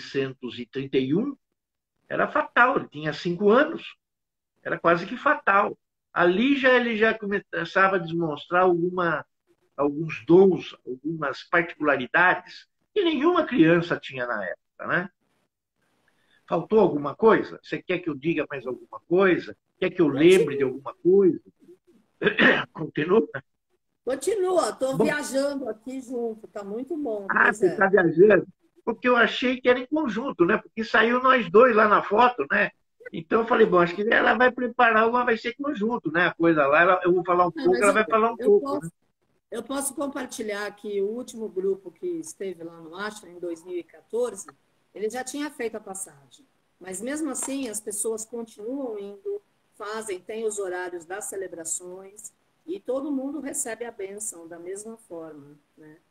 [SPEAKER 2] 1931, era fatal, ele tinha 5 anos, era quase que fatal. Ali ele já começava a demonstrar alguns dons, algumas particularidades que nenhuma criança tinha na época. Né? Faltou alguma coisa? Você quer que eu diga mais alguma coisa? Quer que eu lembre de alguma coisa? Continua?
[SPEAKER 1] Continua, estou viajando aqui junto, está muito bom.
[SPEAKER 2] Você está viajando? Porque eu achei que era em conjunto, né? Porque saiu nós dois lá na foto, né? Então eu falei, bom, acho que ela vai preparar uma, vai ser conjunto, né? A coisa lá, eu vou falar um pouco, ela vai falar um pouco.
[SPEAKER 1] Eu posso compartilhar aqui o último grupo que esteve lá no Ashram, em 2014, ele já tinha feito a passagem. Mas mesmo assim, as pessoas continuam indo, tem os horários das celebrações, e todo mundo recebe a bênção da mesma forma. Né?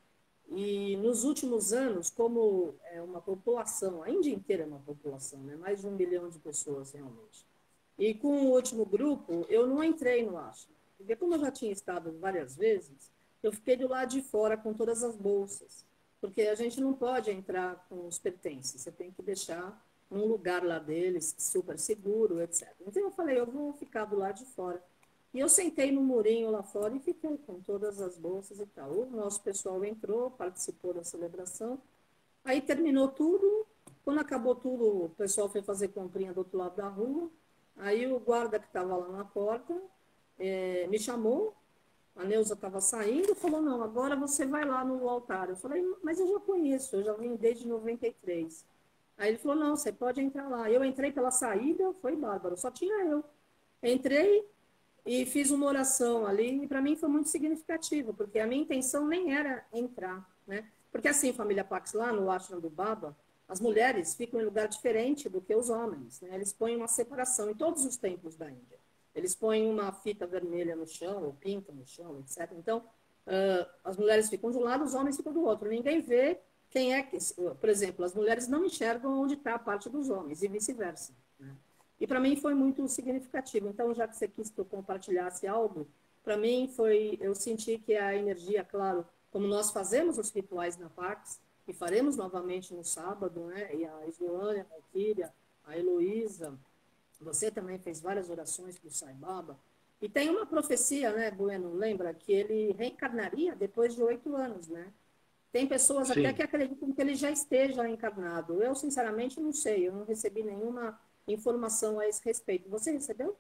[SPEAKER 1] E nos últimos anos, como é uma população, a Índia inteira é uma população, né? Mais de 1 milhão de pessoas realmente. E com o último grupo, eu não entrei no Ashram, porque como eu já tinha estado várias vezes, eu fiquei do lado de fora com todas as bolsas, porque a gente não pode entrar com os pertences, você tem que deixar num lugar lá deles, super seguro, etc. Então eu falei, eu vou ficar do lado de fora. E eu sentei no murinho lá fora e fiquei com todas as bolsas e tal. O nosso pessoal entrou, participou da celebração. Aí terminou tudo. Quando acabou tudo, o pessoal foi fazer comprinha do outro lado da rua. Aí o guarda que estava lá na porta me chamou. A Neuza estava saindo e falou, não, agora você vai lá no altar. Eu falei, mas eu já conheço, eu já vim desde 93. Aí ele falou, não, você pode entrar lá. Eu entrei pela saída, foi bárbaro, só tinha eu. Entrei, e fiz uma oração ali, e para mim foi muito significativo, porque a minha intenção nem era entrar, né? Porque assim, família Pax, lá no Ashram do Baba, as mulheres ficam em lugar diferente do que os homens, né? Eles põem uma separação em todos os templos da Índia. Eles põem uma fita vermelha no chão, ou pintam no chão, etc. Então, as mulheres ficam de um lado, os homens ficam do outro. Ninguém vê quem é que... Por exemplo, as mulheres não enxergam onde está a parte dos homens, e vice-versa, né? E para mim foi muito significativo. Então, já que você quis que eu compartilhasse algo, para mim foi, eu senti que a energia, claro, como nós fazemos os rituais na Pax, e faremos novamente no sábado, né? E a Islânia, a Valquíria, a Heloísa, você também fez várias orações para o Sai Baba. E tem uma profecia, né, Bueno? Lembra que ele reencarnaria depois de 8 anos, né? Tem pessoas até
[SPEAKER 2] Sim.
[SPEAKER 1] que acreditam que ele já esteja encarnado. Eu, sinceramente, não sei. Eu não recebi nenhuma informação a esse respeito. Você recebeu?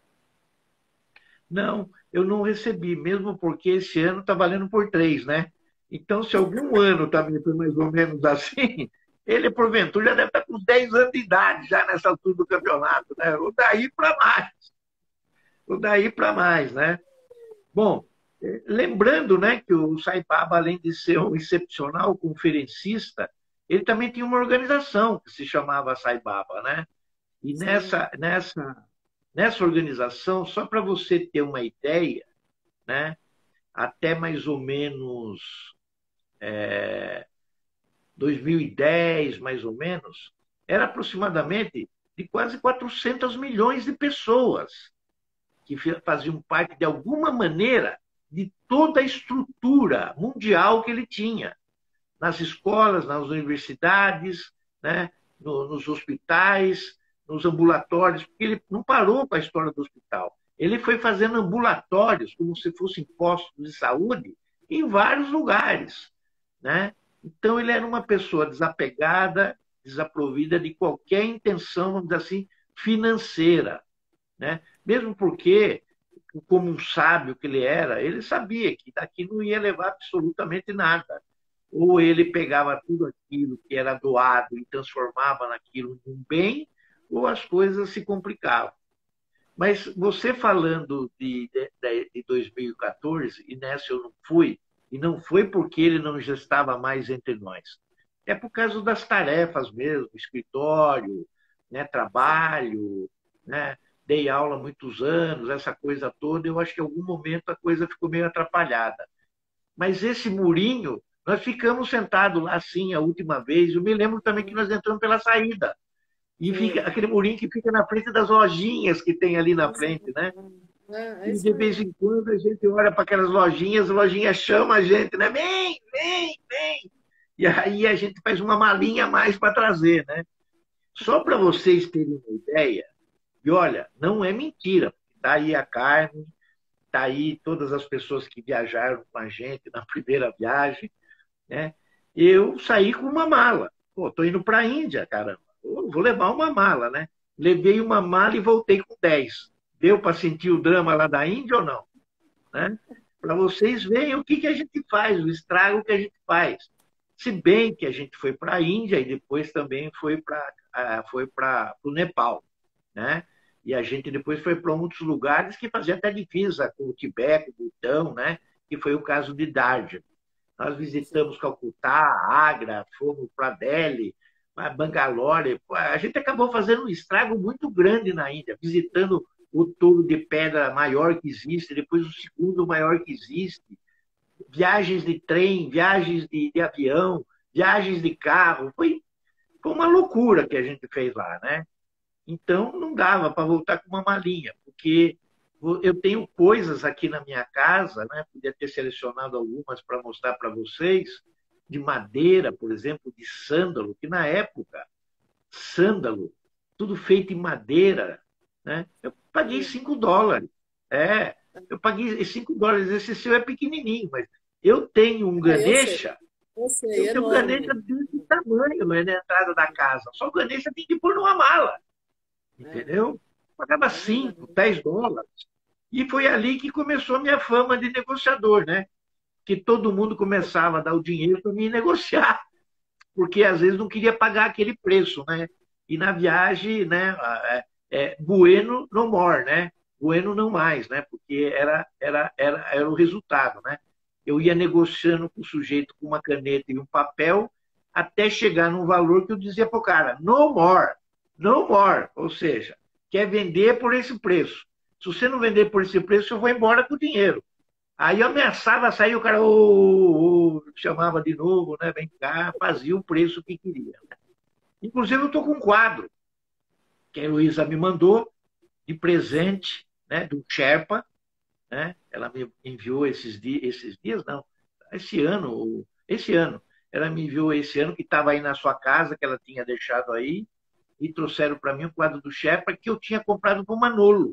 [SPEAKER 2] Não, eu não recebi, mesmo porque esse ano está valendo por 3, né? Então, se algum ano também foi mais ou menos assim, ele, porventura, já deve estar com 10 anos de idade já nessa altura do campeonato, né? Ou daí para mais, ou daí para mais, né? Bom, lembrando, né, que o Sai Baba, além de ser um excepcional conferencista, ele também tinha uma organização que se chamava Sai Baba, né? E
[SPEAKER 1] Sim.
[SPEAKER 2] nessa organização, só para você ter uma ideia, né, até mais ou menos 2010, mais ou menos, era aproximadamente de quase 400 milhões de pessoas que faziam parte, de alguma maneira, de toda a estrutura mundial que ele tinha, nas escolas, nas universidades, né, nos hospitais, nos ambulatórios, porque ele não parou com a história do hospital. Ele foi fazendo ambulatórios, como se fossem postos de saúde, em vários lugares. Né? Então, ele era uma pessoa desapegada, desprovida de qualquer intenção, vamos dizer assim, financeira. Né? Mesmo porque, como um sábio que ele era, ele sabia que daqui não ia levar absolutamente nada. Ou ele pegava tudo aquilo que era doado e transformava naquilo em um bem, ou as coisas se complicavam. Mas você falando de 2014, e nessa eu não fui, e não foi porque ele não já estava mais entre nós. É por causa das tarefas mesmo, escritório, né, trabalho, né, dei aula há muitos anos, essa coisa toda, eu acho que em algum momento a coisa ficou meio atrapalhada. Mas esse murinho, nós ficamos sentados lá assim a última vez. Eu me lembro também que nós entramos pela saída. E fica
[SPEAKER 1] Foi.
[SPEAKER 2] aquele murinho que fica na frente das lojinhas que tem ali na frente, né?
[SPEAKER 1] É
[SPEAKER 2] E
[SPEAKER 1] isso
[SPEAKER 2] de vez
[SPEAKER 1] mesmo.
[SPEAKER 2] em quando a gente olha para aquelas lojinhas, a lojinha chama a gente, né? Vem, vem, vem. E aí a gente faz uma malinha a mais para trazer, né? Só para vocês terem uma ideia, e olha, não é mentira. Está aí a Carmen, está aí todas as pessoas que viajaram com a gente na primeira viagem, né? Eu saí com uma mala. Pô, tô indo para a Índia, caramba. Eu vou levar uma mala, né? Levei uma mala e voltei com 10. Deu para sentir o drama lá da Índia ou não? Né? Para vocês verem o que a gente faz, o estrago que a gente faz. Se bem que a gente foi para a Índia e depois também foi para o Nepal, né? E a gente depois foi para outros lugares que fazia até divisa com o Tibete, com o Butão, né? Que foi o caso de Darjeeling. Nós
[SPEAKER 1] Sim.
[SPEAKER 2] visitamos Calcutá, Agra, fomos para Delhi, Bangalore. A gente acabou fazendo um estrago muito grande na Índia, visitando o touro de pedra maior que existe, depois o segundo maior que existe. viagens de trem, viagens de avião, viagens de carro. Foi uma loucura que a gente fez lá, né? Então, não dava para voltar com uma malinha, porque eu tenho coisas aqui na minha casa, né? Podia ter selecionado algumas para mostrar para vocês, de madeira, por exemplo, de sândalo, que na época, sândalo, tudo feito em madeira, né? Eu paguei $5. É, eu paguei $5. Esse seu é pequenininho, mas eu tenho um Ganesha,
[SPEAKER 1] Eu sei,
[SPEAKER 2] eu
[SPEAKER 1] é
[SPEAKER 2] tenho um Ganesha
[SPEAKER 1] enorme.
[SPEAKER 2] desse tamanho, né, na entrada da casa. Só o Ganesha tem que pôr numa mala,
[SPEAKER 1] É,
[SPEAKER 2] entendeu? Pagava
[SPEAKER 1] é
[SPEAKER 2] 5,
[SPEAKER 1] verdade.
[SPEAKER 2] $10. E foi ali que começou a minha fama de negociador, né? Que todo mundo começava a dar o dinheiro para me negociar, porque às vezes não queria pagar aquele preço, né? E na viagem, né? Bueno no more, né? Bueno não mais, né? Porque era o resultado, né? Eu ia negociando com o sujeito com uma caneta e um papel até chegar num valor que eu dizia para o cara, no more, no more. Ou seja, quer vender por esse preço. Se você não vender por esse preço, eu vou embora com o dinheiro. Aí eu ameaçava sair, o cara chamava de novo, né? Vem cá, fazia o preço que queria. Inclusive, eu estou com um quadro que a Heloísa me mandou de presente, né, do Sherpa, né? Ela me enviou esses dias, não, esse ano, ela me enviou esse ano que estava aí na sua casa, que ela tinha deixado aí, e trouxeram para mim o quadro do Sherpa que eu tinha comprado para o Manolo.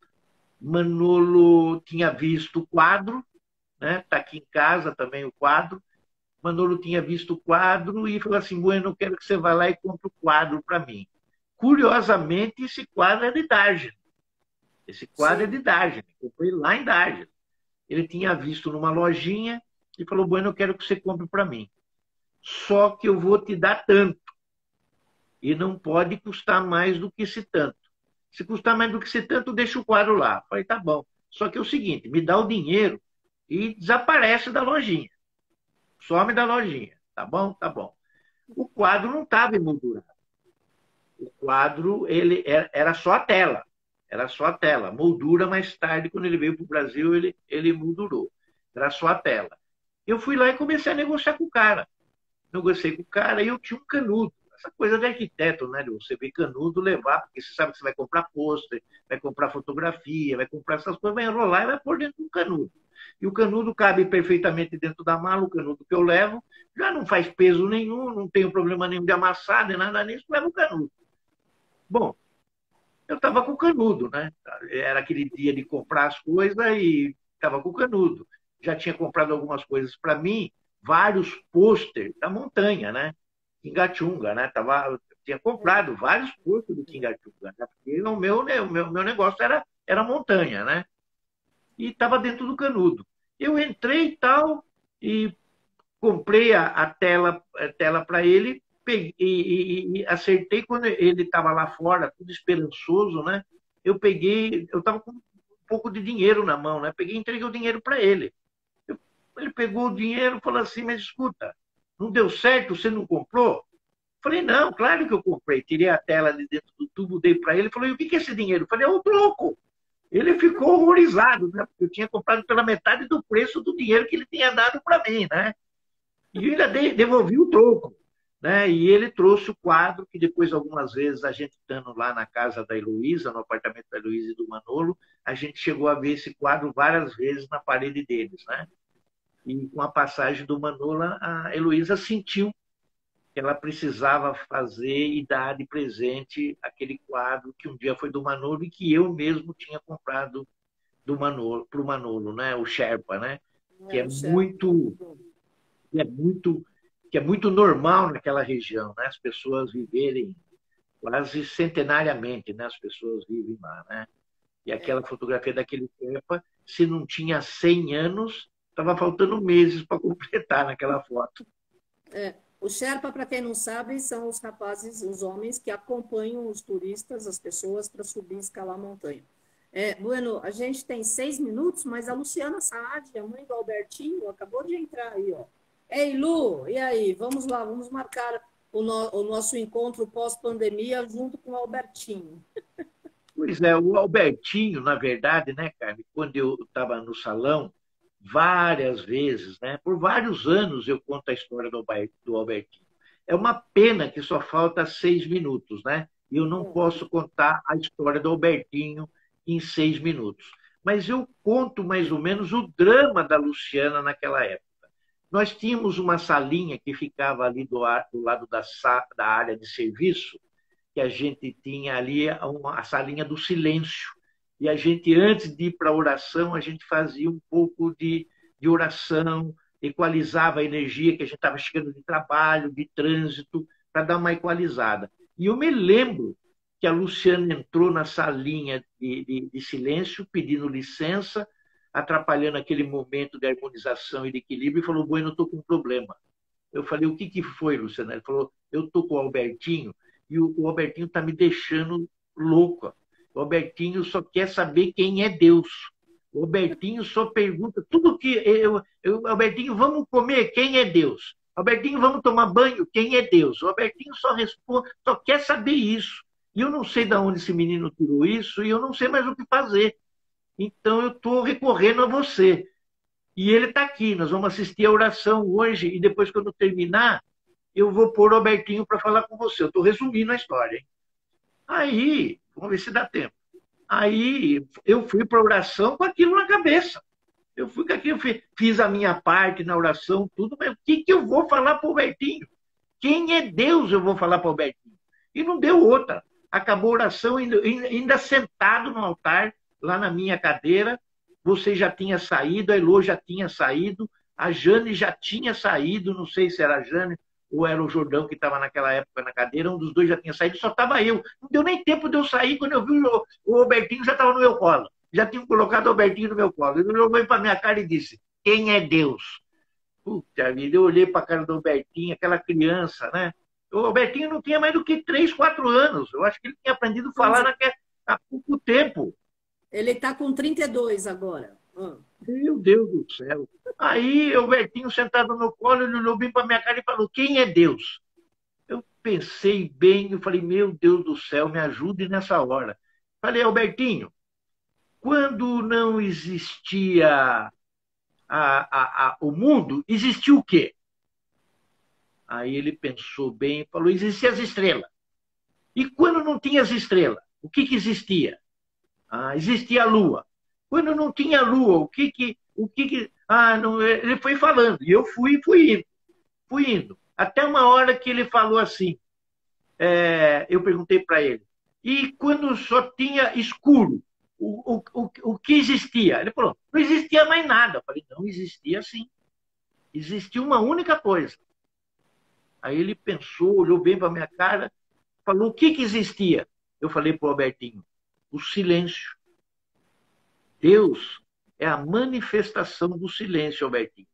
[SPEAKER 2] Manolo tinha visto o quadro, né? Está aqui em casa também o quadro. Manolo tinha visto o quadro e falou assim: Bueno, eu quero que você vá lá e compre o quadro para mim. Curiosamente, esse quadro é de Dargent. Esse quadro é
[SPEAKER 1] Sim.
[SPEAKER 2] de Dargent. Eu fui lá em Dargent. Ele tinha visto numa lojinha e falou: Bueno, eu quero que você compre para mim. Só que eu vou te dar tanto. E não pode custar mais do que esse tanto. Se custar mais do que esse tanto, deixa o quadro lá. Eu falei: tá bom. Só que é o seguinte: me dá o dinheiro e desaparece da lojinha. Some da lojinha. Tá bom? Tá bom. O quadro não estava emoldurado. O quadro ele era só a tela. Era só a tela. Moldura mais tarde, quando ele veio para o Brasil, ele moldurou. Era só a tela. Eu fui lá e comecei a negociar com o cara. Negociei com o cara e eu tinha um canudo. Essa coisa de arquiteto, né? De você ver canudo levar, porque você sabe que você vai comprar pôster, vai comprar fotografia, vai comprar essas coisas, vai enrolar e vai pôr dentro do canudo. E o canudo cabe perfeitamente dentro da mala, o canudo que eu levo, já não faz peso nenhum, não tenho problema nenhum de amassar, nem nada nisso, levo o canudo. Bom, eu estava com o canudo, né? Era aquele dia de comprar as coisas e estava com o canudo. Já tinha comprado algumas coisas para mim, vários pôster da montanha, né? Quingachunga, né? Tinha comprado vários pôster do Quingachunga, né? Porque o meu negócio era montanha, né? E estava dentro do canudo. Eu entrei e tal, e comprei a tela para ele peguei, e acertei quando ele estava lá fora, tudo esperançoso, né? Eu estava com um pouco de dinheiro na mão, né? Peguei e entreguei o dinheiro para ele. Ele pegou o dinheiro e falou assim: Mas escuta, não deu certo, você não comprou? Falei: Não, claro que eu comprei. Tirei a tela de dentro do tubo, dei para ele. Falei: O que é esse dinheiro? Falei: É o troco. Ele ficou horrorizado, né? Porque eu tinha comprado pela metade do preço do dinheiro que ele tinha dado para mim, né? E ainda devolvi o troco. Né? E ele trouxe o quadro, que depois, algumas vezes, a gente estando lá na casa da Heloísa, no apartamento da Heloísa e do Manolo, a gente chegou a ver esse quadro várias vezes na parede deles. Né? E com a passagem do Manolo, a Heloísa sentiu que ela precisava fazer e dar de presente aquele quadro que um dia foi do Manolo e que eu mesmo tinha comprado do Manolo, para o Manolo, né? O Sherpa, né? Que
[SPEAKER 1] É,
[SPEAKER 2] é
[SPEAKER 1] o Sherpa.
[SPEAKER 2] muito que é muito, que é muito normal naquela região, né? As pessoas viverem quase centenariamente, né? As pessoas vivem lá, né? E
[SPEAKER 1] É,
[SPEAKER 2] aquela fotografia daquele tempo, se não tinha 100 anos, estava faltando meses para completar naquela foto.
[SPEAKER 1] é. O Sherpa, para quem não sabe, são os rapazes, os homens que acompanham os turistas, as pessoas, para subir e escalar a montanha. Bueno, a gente tem 6 minutos, mas a Luciana Saad, a mãe do Albertinho, acabou de entrar aí, ó. Ei, Lu, e aí? Vamos lá, vamos marcar o nosso encontro pós-pandemia junto com o Albertinho.
[SPEAKER 2] Pois é, o Albertinho, na verdade, né, Carmen, quando eu estava no salão, várias vezes, né? Por vários anos eu conto a história do Albertinho. É uma pena que só falta 6 minutos, né? E eu não posso contar a história do Albertinho em 6 minutos. Mas eu conto mais ou menos o drama da Luciana naquela época. Nós tínhamos uma salinha que ficava ali do lado da área de serviço, que a gente tinha ali a salinha do silêncio. E a gente, antes de ir para a oração, a gente fazia um pouco de oração, equalizava a energia que a gente estava chegando de trabalho, de trânsito, para dar uma equalizada. E eu me lembro que a Luciana entrou na salinha de silêncio, pedindo licença, atrapalhando aquele momento de harmonização e de equilíbrio, e falou: Bueno, eu estou com um problema. Eu falei: o que foi, Luciana? Ele falou: eu estou com o Albertinho e o Albertinho está me deixando louco. O Albertinho só quer saber quem é Deus. O Albertinho só pergunta tudo que Albertinho, vamos comer? Quem é Deus? Albertinho, vamos tomar banho? Quem é Deus? O Albertinho só responde, só quer saber isso. E eu não sei de onde esse menino tirou isso e eu não sei mais o que fazer. Então eu estou recorrendo a você. E ele está aqui. Nós vamos assistir a oração hoje e depois, quando terminar, eu vou pôr o Albertinho para falar com você. Eu estou resumindo a história, hein? Aí, vamos ver se dá tempo. Aí eu fui para a oração com aquilo na cabeça. Eu fui com aquilo, fiz a minha parte na oração, tudo, mas o que eu vou falar para o Albertinho? Quem é Deus eu vou falar para o Albertinho? E não deu outra. Acabou a oração, ainda sentado no altar, lá na minha cadeira. Você já tinha saído, a Elô já tinha saído, a Jane já tinha saído, não sei se era a Jane ou era o Jordão que estava naquela época na cadeira, um dos dois já tinha saído, só estava eu. Não deu nem tempo de eu sair, quando eu vi o Albertinho já estava no meu colo. Já tinham colocado o Albertinho no meu colo. Ele olhou para a minha cara e disse: quem é Deus? Puta vida, eu olhei para a cara do Albertinho, aquela criança, né? O Albertinho não tinha mais do que 3, 4 anos. Eu acho que ele tinha aprendido a falar há pouco tempo.
[SPEAKER 1] Ele está com 32 agora.
[SPEAKER 2] Meu Deus do céu. Aí o Albertinho sentado no colo, ele olhou bem para minha cara e falou: quem é Deus? Eu pensei bem, eu falei: meu Deus do céu, me ajude nessa hora. Falei: Albertinho, quando não existia o mundo, existia o quê? Aí ele pensou bem e falou: existiam as estrelas. E quando não tinha as estrelas, o que existia? Existia a lua. Quando não tinha lua, o que não, ele foi falando. E eu fui indo. Até uma hora que ele falou assim, eu perguntei para ele: e quando só tinha escuro, o que existia? Ele falou: não existia mais nada. Eu falei: não, existia sim. Existia uma única coisa. Aí ele pensou, olhou bem para a minha cara, falou: o que existia? Eu falei para o Albertinho: o silêncio. Deus é a manifestação do silêncio, Albertinho.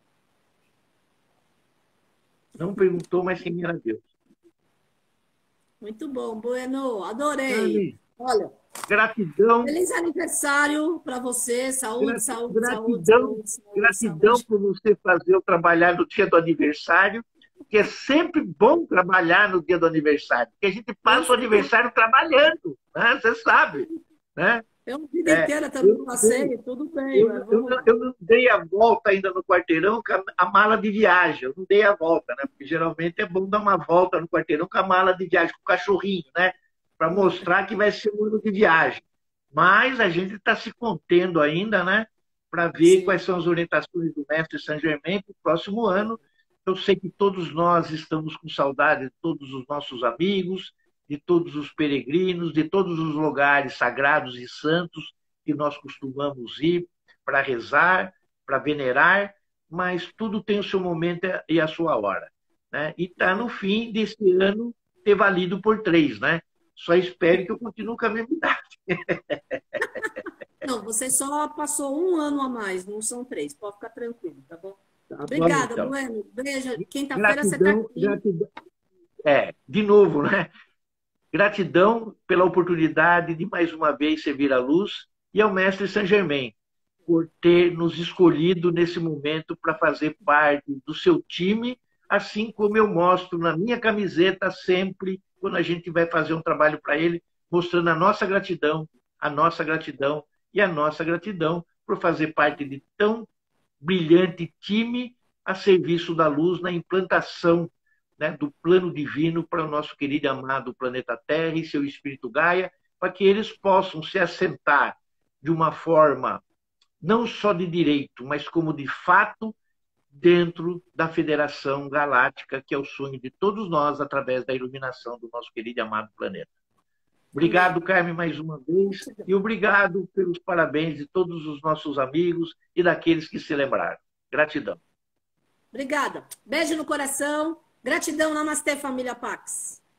[SPEAKER 2] Não perguntou mais quem era Deus.
[SPEAKER 1] Muito bom, Bueno, adorei. Olha,
[SPEAKER 2] gratidão.
[SPEAKER 1] Feliz aniversário para você, saúde, saúde,
[SPEAKER 2] gratidão,
[SPEAKER 1] saúde.
[SPEAKER 2] Gratidão por você fazer eu trabalhar no dia do aniversário, porque é sempre bom trabalhar no dia do aniversário, porque a gente passa o aniversário trabalhando, né? Você sabe, né?
[SPEAKER 1] Eu a vida inteira também passei, tudo bem.
[SPEAKER 2] Eu não dei a volta ainda no quarteirão com a mala de viagem. Eu não dei a volta, né? Porque geralmente é bom dar uma volta no quarteirão com a mala de viagem, com o cachorrinho, né? Para mostrar que vai ser um ano de viagem. Mas a gente está se contendo ainda, né? Para ver quais são as orientações do mestre Saint-Germain para o próximo ano. Eu sei que todos nós estamos com saudade de todos os nossos amigos, de todos os peregrinos, de todos os lugares sagrados e santos que nós costumamos ir para rezar, para venerar, mas tudo tem o seu momento e a sua hora, né? E está no fim desse ano ter valido por 3, né? Só espero que eu continue com a mesma idade.
[SPEAKER 1] Não, você só passou 1 ano a mais, não são 3. Pode ficar tranquilo, tá bom?
[SPEAKER 2] Tá,
[SPEAKER 1] obrigada,
[SPEAKER 2] então.
[SPEAKER 1] Bueno. Beijo. Quinta-feira você está aqui.
[SPEAKER 2] Gratidão. De novo, né? Gratidão pela oportunidade de mais uma vez servir a luz e ao mestre Saint-Germain por ter nos escolhido nesse momento para fazer parte do seu time, assim como eu mostro na minha camiseta sempre quando a gente vai fazer um trabalho para ele, mostrando a nossa gratidão e a nossa gratidão por fazer parte de tão brilhante time a serviço da luz na implantação, né, do plano divino para o nosso querido e amado planeta Terra e seu espírito Gaia, para que eles possam se assentar de uma forma não só de direito, mas como de fato dentro da Federação Galáctica, que é o sonho de todos nós através da iluminação do nosso querido e amado planeta. Obrigado, Carmen, mais uma vez, e obrigado pelos parabéns de todos os nossos amigos e daqueles que se lembraram. Gratidão.
[SPEAKER 1] Obrigada. Beijo no coração. Gratidão, Namastê, família Pax.